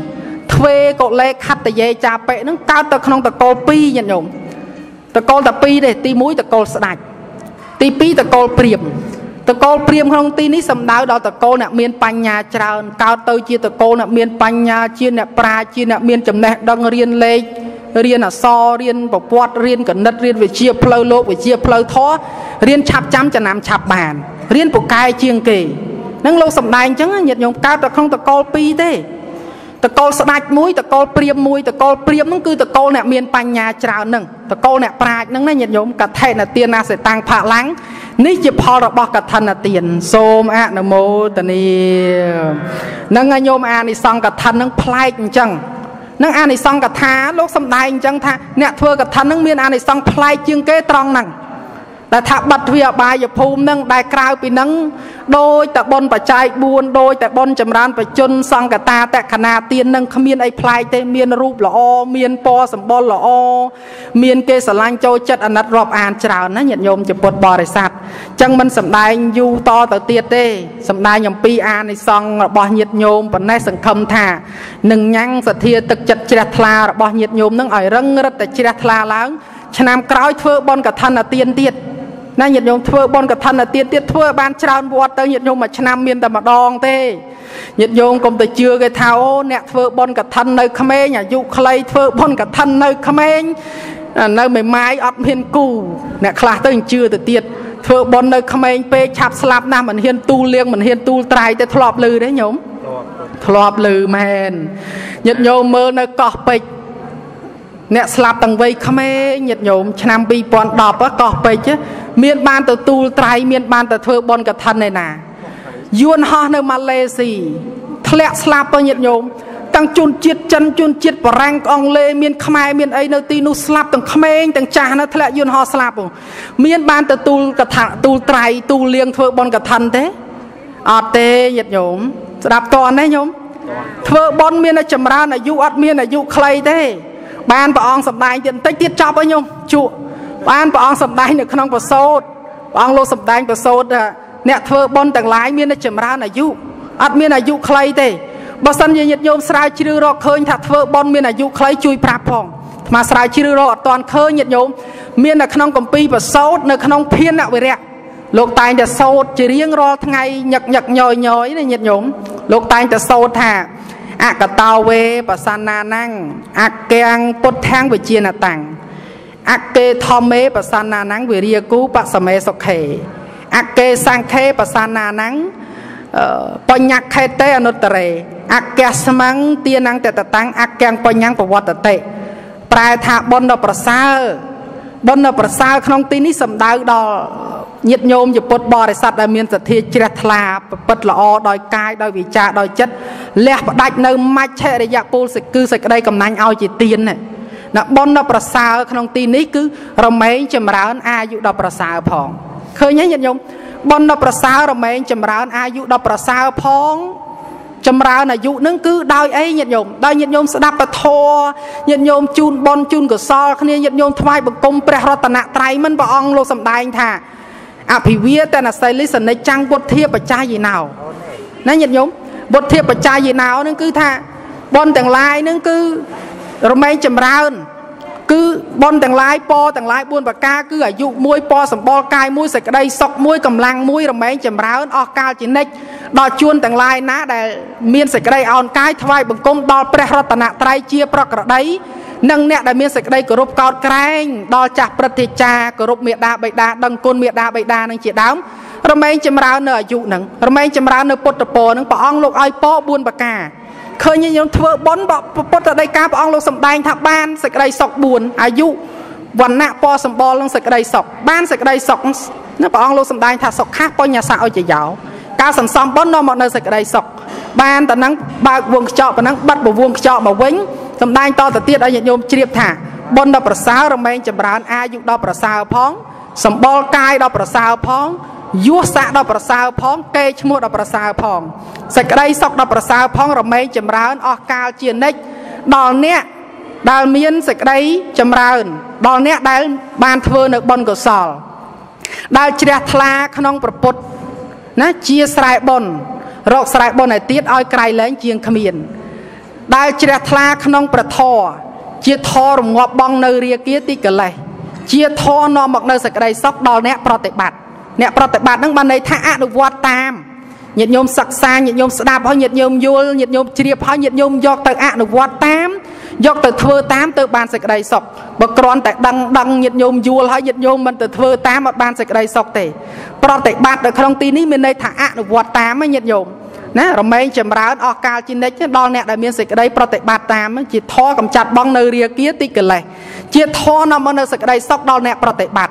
Speaker 1: 2ទ្វេកុលេខត្តយេចាបេនឹងកើតទៅក្នុងតកូល2ញាតិញោមតកូលតែ2ទេទី1តកូលស្ដេចទី2តកូលព្រាហ្មណ៍តកូលព្រាហ្មណ៍ក្នុងទីនេះសំដៅដល់តកូលអ្នកមានបញ្ញាច្រើនកើតទៅជាតកូលអ្នកមានបញ្ញាជាអ្នកប្រាជ្ញជាអ្នកមានចំណេះដឹងរៀនលេខរៀនអក្សររៀនប្រវត្តិរៀនគណិតរៀនវិជ្ជាផ្លូវលោកវិជ្ជាផ្លូវធម៌រៀនឆាប់ចាំចំណាំឆាប់បានរៀនពូកែជាងគេនឹងលោកសំដែងអញ្ចឹងញាតិញោមកើតទៅក្នុងតកូល2ទេតកូលស្ដេចមួយតកូលព្រាហ្មណ៍មួយតកូលព្រាហ្មណ៍ហ្នឹងគឺតកូលអ្នកមានបញ្ញាច្រើនហ្នឹងតកូលអ្នកប្រាជ្ញហ្នឹងណាញាតិញោមកថេនទានាសេតាំងផល្លាំងនេះជាផលរបស់កថាទានសូមអនុមោទនានឹងញោមអានិសង្ឃកថានឹងប្លែកអញ្ចឹងនឹងអានិសង្ឃកថាលោកសំដែងអញ្ចឹងថាអ្នកធ្វើកថានឹងមានអានិសង្ឃប្លែកជាងគេត្រង់ហ្នឹងតែថាបិទទ្វារអបាយភូមិនឹងដែលក្រៅពីនឹងដោយតែបុណ្យបច្ច័យ4ដោយតែបុណ្យចម្រើនបជនសង្កតាតក្ខណាទាននឹងគ្មានអីប្លែកទេមានរូបល្អមានពណ៌សម្បុរល្អមានគេស្រឡាញ់ចូលចិត្តអាណិតរាប់អានច្រើនណាញាតិញោមជាពុទ្ធបរិស័ទអញ្ចឹងមិនសំដែងយូរតទៅទៀតទេសំដែងអំពីអានិសង្ឃរបស់ញាតិញោមប៉ុណ្ណេះសង្ឃឹមថានឹងញ៉ាំងសទ្ធាទឹកចិត្តជ្រះថ្លារបស់ញាតិញោមនឹងឲ្យរឹងរិតតែជ្រះថ្លាឡើងឆ្នាំក្រោយធ្វើបុណ្យកឋិនទានទៀតណាញាតិញោមធ្វើបុណ្យកឋិនទានទៀតធ្វើបានច្រើនវត្តទៅញាតិញោមមួយឆ្នាំមានតែម្ដងទេញាតិញោមកុំទៅជឿគេថាអូអ្នកធ្វើបុណ្យកឋិននៅក្មេងអាយុខ្លីធ្វើបុណ្យកឋិននៅក្មេងនៅមេម៉ាយអត់មានគូអ្នកខ្លះទៅជឿទៅទៀតធ្វើបុណ្យនៅក្មេងពេកឆាប់ស្លាប់ណាស់មិនហ៊ានទូលលៀងមិនហ៊ានទូលត្រៃទៅធ្លាប់ឮទេញោមធ្លាប់ឮមែនញាតិញោមមើលនៅកោះពេជ្រអ្នកស្លាប់ទាំងវ័យក្មេងញាតិញោមឆ្នាំ2010កោះពេជ្រមានបានទៅទូលត្រៃមានបានទៅធ្វើបុណ្យកឋិនឯណាយួនហោះនៅម៉ាឡេស៊ីធ្លាក់ស្លាប់ទៅញាតិញោមទាំងជនជាតិចិនជនជាតិបារាំងអង់គ្លេសមានខ្មែរមានអីនៅទីនោះស្លាប់ទាំងក្មេងទាំងចាស់នៅធ្លាក់យួនហោះស្លាប់មានបានទៅទូលកថាទូលត្រៃទូលលៀងធ្វើបុណ្យកឋិនទេអត់ទេញាតិញោមស្ដាប់តនេះញោមធ្វើបុណ្យមានតែចម្រើនអាយុអត់មានអាយុខ្លីទេបានព្រះអង្គសម្ដែងទៀតបន្តិចទៀតចប់ហើយញោមជក់បានព្រះអង្គសម្ដែងនៅក្នុងប្រសូតព្រះអង្គលោកសម្ដែងប្រសូតអ្នកធ្វើបុណ្យទាំងឡាយមានតែចម្រើនអាយុអត់មានអាយុខ្លីទេបើសិនជាញាតិញោមស្រាវជ្រាវរកឃើញថាធ្វើបុណ្យមានអាយុខ្លីជួយប្រាប់ផងអាត្មាស្រាវជ្រាវរកអត់ទាន់ឃើញញាតិញោមមាននៅក្នុងគម្ពីរប្រសូតនៅក្នុងភានវិរៈលោកតែងតែសូត្រជារៀងរាល់ថ្ងៃញឹកញឹកញយញយណាញាតិញោមលោកតែងតែសូត្រថាអកតោវេបសាណាណੰអកាំងពុទ្ធាំងវិជាណតាំងអកេធម្មេបសាណាណੰវិរិយគូបសមេសុខេអកេសង្ខេបសាណាណੰបញ្ញខេតេអនុត្តរេអកេស្មੰទានੰតតតាំងអកាំងបញ្ញੰបវត្តតេប្រែថាបុណ្យប្រសើរបុណ្យប្រសើរក្នុងទីនេះសំដៅដល់ញាតិញោមជាពុទ្ធបរិស័ទដែលមានសទ្ធាជ្រះថ្លាពិតល្អដោយកាយដោយវាចាដោយចិត្តលះផ្ដាច់នៅមច្ឆរិយពលគឺសេចក្តីកំណាញ់ឲ្យជាទានណាបុណ្យប្រសើរក្នុងទីនេះគឺរមែងចម្រើនអាយុដល់ប្រសើរផងឃើញទេញាតិញោមបុណ្យប្រសើររមែងចម្រើនអាយុដល់ប្រសើរផងចម្រើនអាយុនឹងគឺដោយអីញាតិញោមដោយញាតិញោមស្ដាប់ពធញាតិញោមជូនបុណ្យជូនកុសលគ្នាញាតិញោមថ្វាយបង្គំព្រះរតនត្រ័យមិនព្រះអង្គលោកសម្ដែងថាអភិវាទនសីលិសនិច្ចំពុទ្ធាបច្ចាយិណោណាញាតិញោមពុទ្ធាបច្ចាយិណោនឹងគឺថាបុណ្យទាំងឡាយនឹងគឺរមែងចម្រើនគឺបុណ្យទាំងឡាយពរទាំងឡាយ4ប្រការគឺអាយុ1ពរសម្បល់កាយ1សេចក្តីសុខ1កម្លាំង1រមែងចម្រើនអស់កាលជានិច្ចដល់ជួនទាំងឡាយណាដែលមានសេចក្តីអោនកាយថ្វាយបង្គំដល់ព្រះរតនត្រ័យជាប្រក្រតីនិងអ្នកដែលមានសេចក្តីគោរពកោតក្រែងដល់ចាស់ព្រឹទ្ធាចារ្យគោរពមេដាបិតាដឹងគុណមេដាបិតានឹងជាដើមរមែងចម្រើននៅអាយុនឹងរមែងចម្រើននៅពុទ្ធពរនឹងព្រះអង្គលោកឲ្យពរ4ប្រការឃើញយើងធ្វើបុណ្យពុទ្ធដីកាព្រះអង្គលោកសម្ដែងថាបានសេចក្តីសុខ4អាយុវណ្ណៈពរសម្បល់នឹងសេចក្តីសុខបានសេចក្តីសុខណាព្រះអង្គលោកសម្ដែងថាសុខៈបញ្ញសៈអុជយោការសន្សំបុណ្យនាំមកនៅសេចក្តីសុខបានតែនឹងបើកវងខ្ចក់ប៉ុណ្ណឹងបិទបវងខ្ចក់មកវិញសម្ដែងតទៅទៀតឲ្យញាតិញោមជ្រាបថាបុណ្យដល់ប្រសើររមែងចម្រើនអាយុដល់ប្រសើរផងសម្បល់កាយដល់ប្រសើរផងយុសៈដល់ប្រសើរផងកេរ្តិ៍ឈ្មោះដល់ប្រសើរផងសេចក្តីសុខដល់ប្រសើរផងរមែងចម្រើនអស់កាលជានិច្ចដល់អ្នកដែលមានសេចក្តីចម្រើនដល់អ្នកដែលបានធ្វើនៅបុណ្យកុសលដែលជ្រះថ្លាក្នុងព្រះពុទ្ធណាជាស្រែបុណ្យរកស្រែបុណ្យឲ្យទៀតឲ្យក្រៃលែងជាងគ្មានដែលជ្រះថ្លាក្នុងព្រះធម៌ជាធម៌រងាប់បងនៅរាគាទីកិលេសជាធម៌នាំមកនៅសេចក្តីសុខដល់អ្នកប្រតិបត្តិអ្នកប្រតិបត្តិនឹងបានន័យថាអនុវត្តតាមញាតិញោមសិក្សាញាតិញោមស្ដាប់ហើយញាតិញោមយល់ញាតិញោមជ្រាបហើយញាតិញោមយកទៅអនុវត្តតាមយកទៅធ្វើតាមទៅបានសេចក្តីសុខបើគ្រាន់តែដឹងញាតិញោមយល់ហើយញាតិញោមមិនទៅធ្វើតាមអត់បានសេចក្តីសុខទេប្រតិបត្តិនៅក្នុងទីនេះមានន័យថាអនុវត្តតាមញាតិញោមណារមែងចម្រើនអស់កាលជានិច្ចដល់អ្នកដែលមានសេចក្តីប្រតិបត្តិតាមជាធម៌កម្ចាត់បងនៅរាគាទីកិលេសជាធម៌នាំមកនៅសេចក្តីសុខដល់អ្នកប្រតិបត្តិ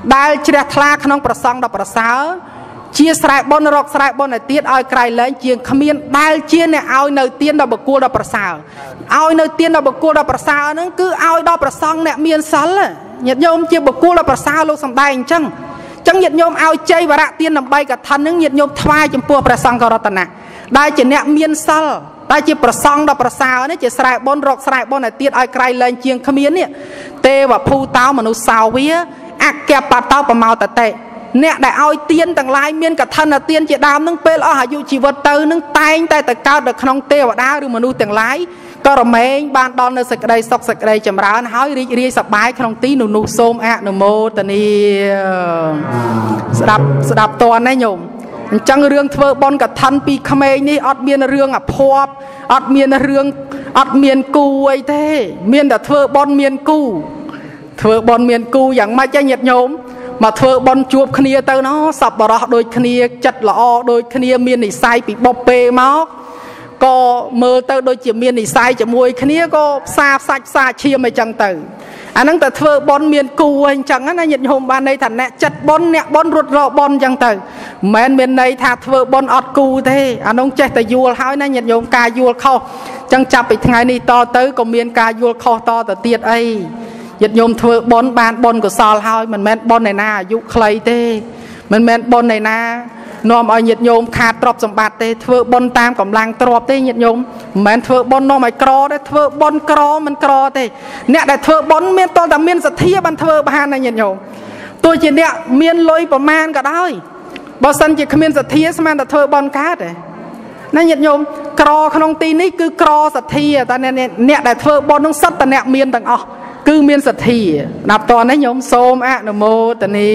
Speaker 1: đai chia thla khôngប្រសងដល់ប្រសើរជាស្រែបនរកស្រែបនឲ្យទៀតឲ្យក្រៃលែងជាងគ្មានដែលជាអ្នកឲ្យនៅទៀនដល់បកគលដល់ប្រសើរឲ្យនៅទៀនដល់បកគលដល់ប្រសើរហ្នឹងគឺឲ្យដល់ប្រសងអ្នកមានសិលញាតិញោមជាបកគលដល់ប្រសើរលោកសំដែងអញ្ចឹងញាតិញោមឲ្យជ័យវរៈទៀនដើម្បីកថាហ្នឹងញាតិញោមថ្វាយចំពោះព្រះសង្ឃរតនៈដែលជាអ្នកមានសិលតែជាប្រសងដល់ប្រសើរនេះជាស្រែបនរកស្រែបនឲ្យទៀតឲ្យក្រៃលែងជាងគ្មាននេះទេវភូតោមនុស្សសាវាអគ្គបតោប្រមោតតេអ្នកដែលឲ្យទៀនទាំងឡាយមានកថាទៀនជាដើមនឹងពេលអស់អាយុជីវិតទៅនឹងតែងតែទៅកើតនៅក្នុងទេវតាឬមនុស្សទាំងឡាយក៏រមែងបានដល់នៅសេចក្តីសុខសេចក្តីចម្រើនហើយរីករាយសប្បាយក្នុងទីនោះសូមអនុមោទនាស្ដាប់តនណាញោមអញ្ចឹងរឿងធ្វើបុណ្យកឋិនពីក្មេងនេះអត់មានរឿងអភ័ព្វអត់មានគូអីទេមានតែធ្វើបុណ្យមានគូធ្វើបុណ្យមានគូយ៉ាងម៉េចញាតិញោមមកធ្វើបុណ្យជួបគ្នាទៅណោះសប្បុរសដូចគ្នាចិត្តល្អដូចគ្នាមាននិស្ស័យពីបុព្វេមកក៏មើលទៅដូចជាមាននិស្ស័យជាមួយគ្នាក៏ផ្សារសាច់ផ្សារឈាមអីចឹងទៅអាហ្នឹងតែធ្វើបុណ្យមានគូអីចឹងណាញាតិញោមបានន័យថាអ្នកចិត្តបុណ្យអ្នកបុណ្យរត់រកបុណ្យចឹងទៅមិនមែនមានន័យថាធ្វើបុណ្យអត់គូទេអានោះចេះតែយល់ហើយណាញាតិញោមការយល់ខុសចឹងចាប់ពីថ្ងៃនេះតទៅក៏មានការយល់ខុសតទៅទៀតអីញាតិញោមធ្វើបុណ្យបានបុណ្យកុសលហើយមិនមែនបុណ្យឯណាអាយុខ្លីទេមិនមែនបុណ្យឯណានាំឲ្យញាតិញោមខាតទ្រព្យសម្បត្តិទេធ្វើបុណ្យតាមកម្លាំងទ្រព្យទេញាតិញោមមិនមែនធ្វើបុណ្យនាំឲ្យក្រទេធ្វើបុណ្យក្រមិនក្រទេអ្នកដែលធ្វើបុណ្យមានតតែមានសទ្ធាបានធ្វើបានណាញាតិញោមទោះជាអ្នកមានលុយប្រមាណក៏ដោយបើសិនជាគ្មានសទ្ធាស្មានតែធ្វើបុណ្យកើតទេណាញាតិញោមក្រក្នុងទីនេះគឺក្រសទ្ធាតែអ្នកដែលធ្វើបុណ្យនឹងសិតតែអ្នកមានទាំងអស់គឺមានសទ្ធាណាប់តនេះញោមសូមអនុមោទនា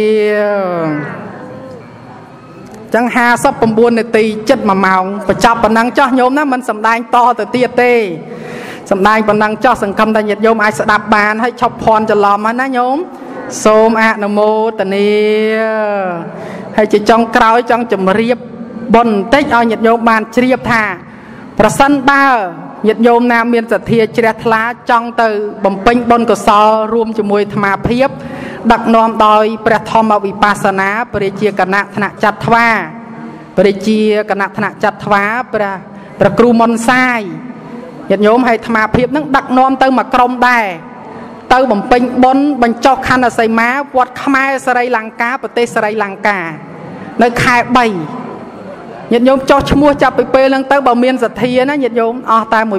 Speaker 1: ចឹង59នាទីចិត្ត1ម៉ោងបញ្ចប់ប៉ុណ្ណឹងចោះញោមណាមិនសំដែងតទៅទៀតទេសំដែងប៉ុណ្ណឹងចោះសង្ឃឹមថាញាតិញោមអាចស្ដាប់បានហើយឈប់ភ័ន្តច្រឡំហើយណាញោមសូមអនុមោទនាហើយជាចុងក្រោយចង់ជម្រាបបុណ្យបន្តិចឲ្យញាតិញោមបានជ្រាបថាប្រសិនបើញាតិញោមណាមានសទ្ធាជ្រះថ្លាចង់ទៅបំពេញបុណ្យកុសលរួមជាមួយអាត្មាភាពដឹកនាំដោយព្រះធម្មវិបស្សនាព្រះរាជាគណៈថ្នាក់ចាត់ថ្វាព្រះរាជាគណៈថ្នាក់ចាត់ថ្វាព្រះគ្រូមុនសាយញាតិញោមឲ្យអាត្មាភាពនឹងដឹកនាំទៅមកក្រុមដែរទៅបំពេញបុណ្យបញ្ចុះខណ្ឌសីមាវត្តខ្មែរស្រីលង្កាប្រទេសស្រីលង្កានៅខែ3ញាតិញោមចុះឈ្មោះចាប់ពីពេលហ្នឹងទៅបើមានសទ្ធាណាញាតិញោមអស់តែ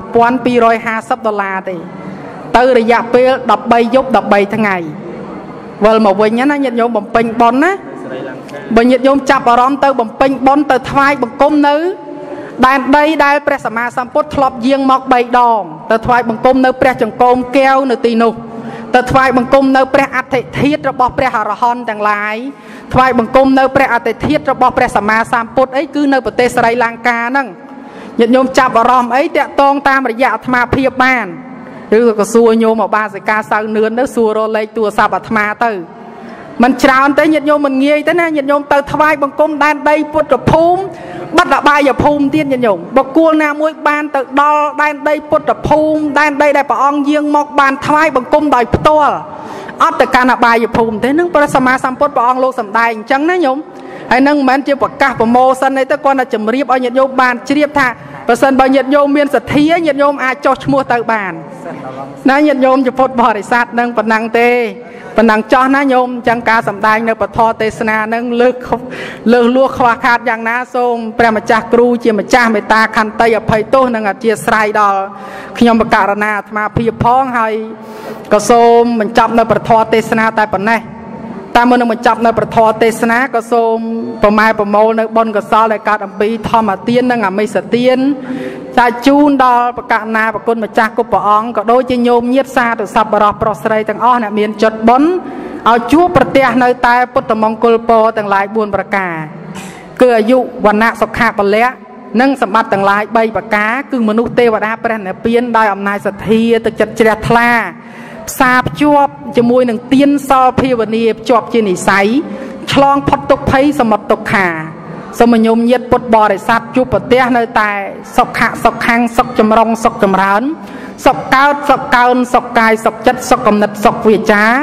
Speaker 1: $1250ទេទៅរយៈពេល13យប់13ថ្ងៃវិលមកវិញណាញាតិញោមបំពេញបុណ្យណាបើញាតិញោមចាប់អារម្មណ៍ទៅបំពេញបុណ្យទៅថ្វាយបង្គំនៅដែនដីដែលព្រះសម្មាសម្ពុទ្ធធ្លាប់យាងមក3ដងទៅថ្វាយបង្គំនៅព្រះចង្កូមកែវនៅទីនោះទៅថ្វាយបង្គំនៅព្រះអដ្ឋិធាតុរបស់ព្រះអរហន្តទាំងឡាយថ្វាយបង្គំនៅព្រះអដ្ឋិធាតុរបស់ព្រះសម្មាសម្ពុទ្ធអីគឺនៅប្រទេសស្រីលង្កាហ្នឹងញាតិញោមចាប់អារម្មណ៍អីតាក់ទងតាមរយៈអាត្មាភាពបានឬក៏សួរញោមបាសិកាសៅនឿនទៅសួររលេខទូរស័ព្ទអាត្មាទៅមិនច្រើនទេញាតិញោមមិនងាយទេណាញាតិញោមទៅថ្វាយបង្គំដែនដីពុទ្ធភូមិបាត់អបាយភូមិទៀតញាតិញោមបុគ្គលណាមួយបានទៅដល់ដែនដីពុទ្ធភូមិដែនដីដែលព្រះអង្គយាងមកបានថ្វាយបង្គំដោយផ្ទាល់អត់ទៅកាន់អបាយភូមិទេនឹងព្រះសម្មាសម្ពុទ្ធព្រះអង្គលោកសម្ដែងអញ្ចឹងណាញោមហើយនឹងមិនមែនជាប្រកាសប្រម៉ូសិនទេទៅគាត់តែជម្រាបឲ្យញាតិញោមបានជ្រាបថាបើសិនបើញាតិញោមមានសទ្ធាញាតិញោមអាចចុះឈ្មោះទៅបានណាញាតិញោមជាពុទ្ធបរិស័ទនឹងប៉ុណ្ណឹងទេប៉ុណ្ណឹងចោះណាញោមអញ្ចឹងការសម្ដែងនៅពធទេសនានឹងលើសលួសខ្វះខាតយ៉ាងណាសូមព្រះម្ចាស់គ្រូជាម្ចាស់មេត្តាខន្តីអភ័យទោសនិងអធិស្ឋានដល់ខ្ញុំបករណាអាត្មាភាពផងហើយក៏សូមបញ្ចប់នៅពធទេសនាតែប៉ុណ្ណេះតាមមុននឹងបញ្ចប់នៅពធទេសនាក៏សូមប្រម៉ែប្រមូលនៅបុណ្យកុសលដែលកើតអំពីធម្មទាននិងអមិសទានចាជូនដល់បកណាប្រគុណម្ចាស់គ្រប់ព្រះអង្គក៏ដូចជាញោមញាតសាធុសប្បុរសប្រុសស្រីទាំងអស់អ្នកមានចិត្តបុណ្យឲ្យជួបប្រទះនៅតែពុទ្ធមង្គលពរទាំងឡាយ4ប្រការគឺអាយុវណ្ណៈសុខៈពលៈនិងសម្បត្តិទាំងឡាយ3ប្រការគឺមនុស្សទេវតាព្រះនិព្វានដោយអំណាចសទ្ធាទឹកចិត្តជ្រះថ្លាផ្សារភ្ជាប់ជាមួយនឹងទានសលភាវនាភ្ជាប់ជានិស្ស័យឆ្លងផុតទុក្ខភ័យសមុទ្រទុក្ខាសូមញោមញាតពុទ្ធបរិស័ទជួបប្រទះនៅតែសុខៈសុខខាងសុខចម្រុងសុខចម្រើនសុខកើតសុខកើនសុខកាយសុខចិត្តសុខគំនិតសុខវាចា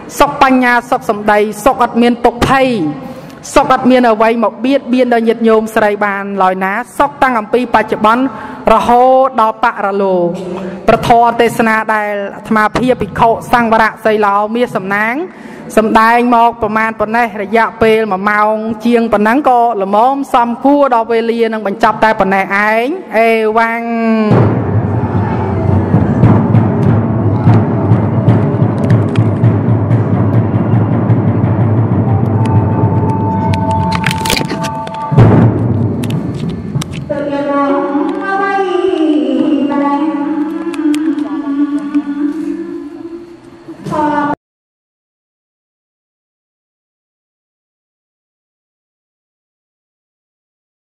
Speaker 1: សុខបញ្ញាសុខសម្ដីសុខអត់មានទុក្ខភ័យសុខអត់មានអ្វីមកបៀតបៀនដល់ញាតិញោមស្រីបានឡើយណាសុខតាំងអំពីបច្ចុប្បន្នរហូតដល់បរលោប្រធរទេសនាដែលអាត្មាភាពភិក្ខុសង្វរៈសីឡោមានសំណាងសំដែងមកប្រមាណប៉ុណ្ណេះរយៈពេល1ម៉ោងជាងប៉ុណ្ណឹងក៏ល្មមសំគួរដល់វេលានឹងបញ្ចប់តែប៉ុណ្ណេះឯងអេវ៉ាំង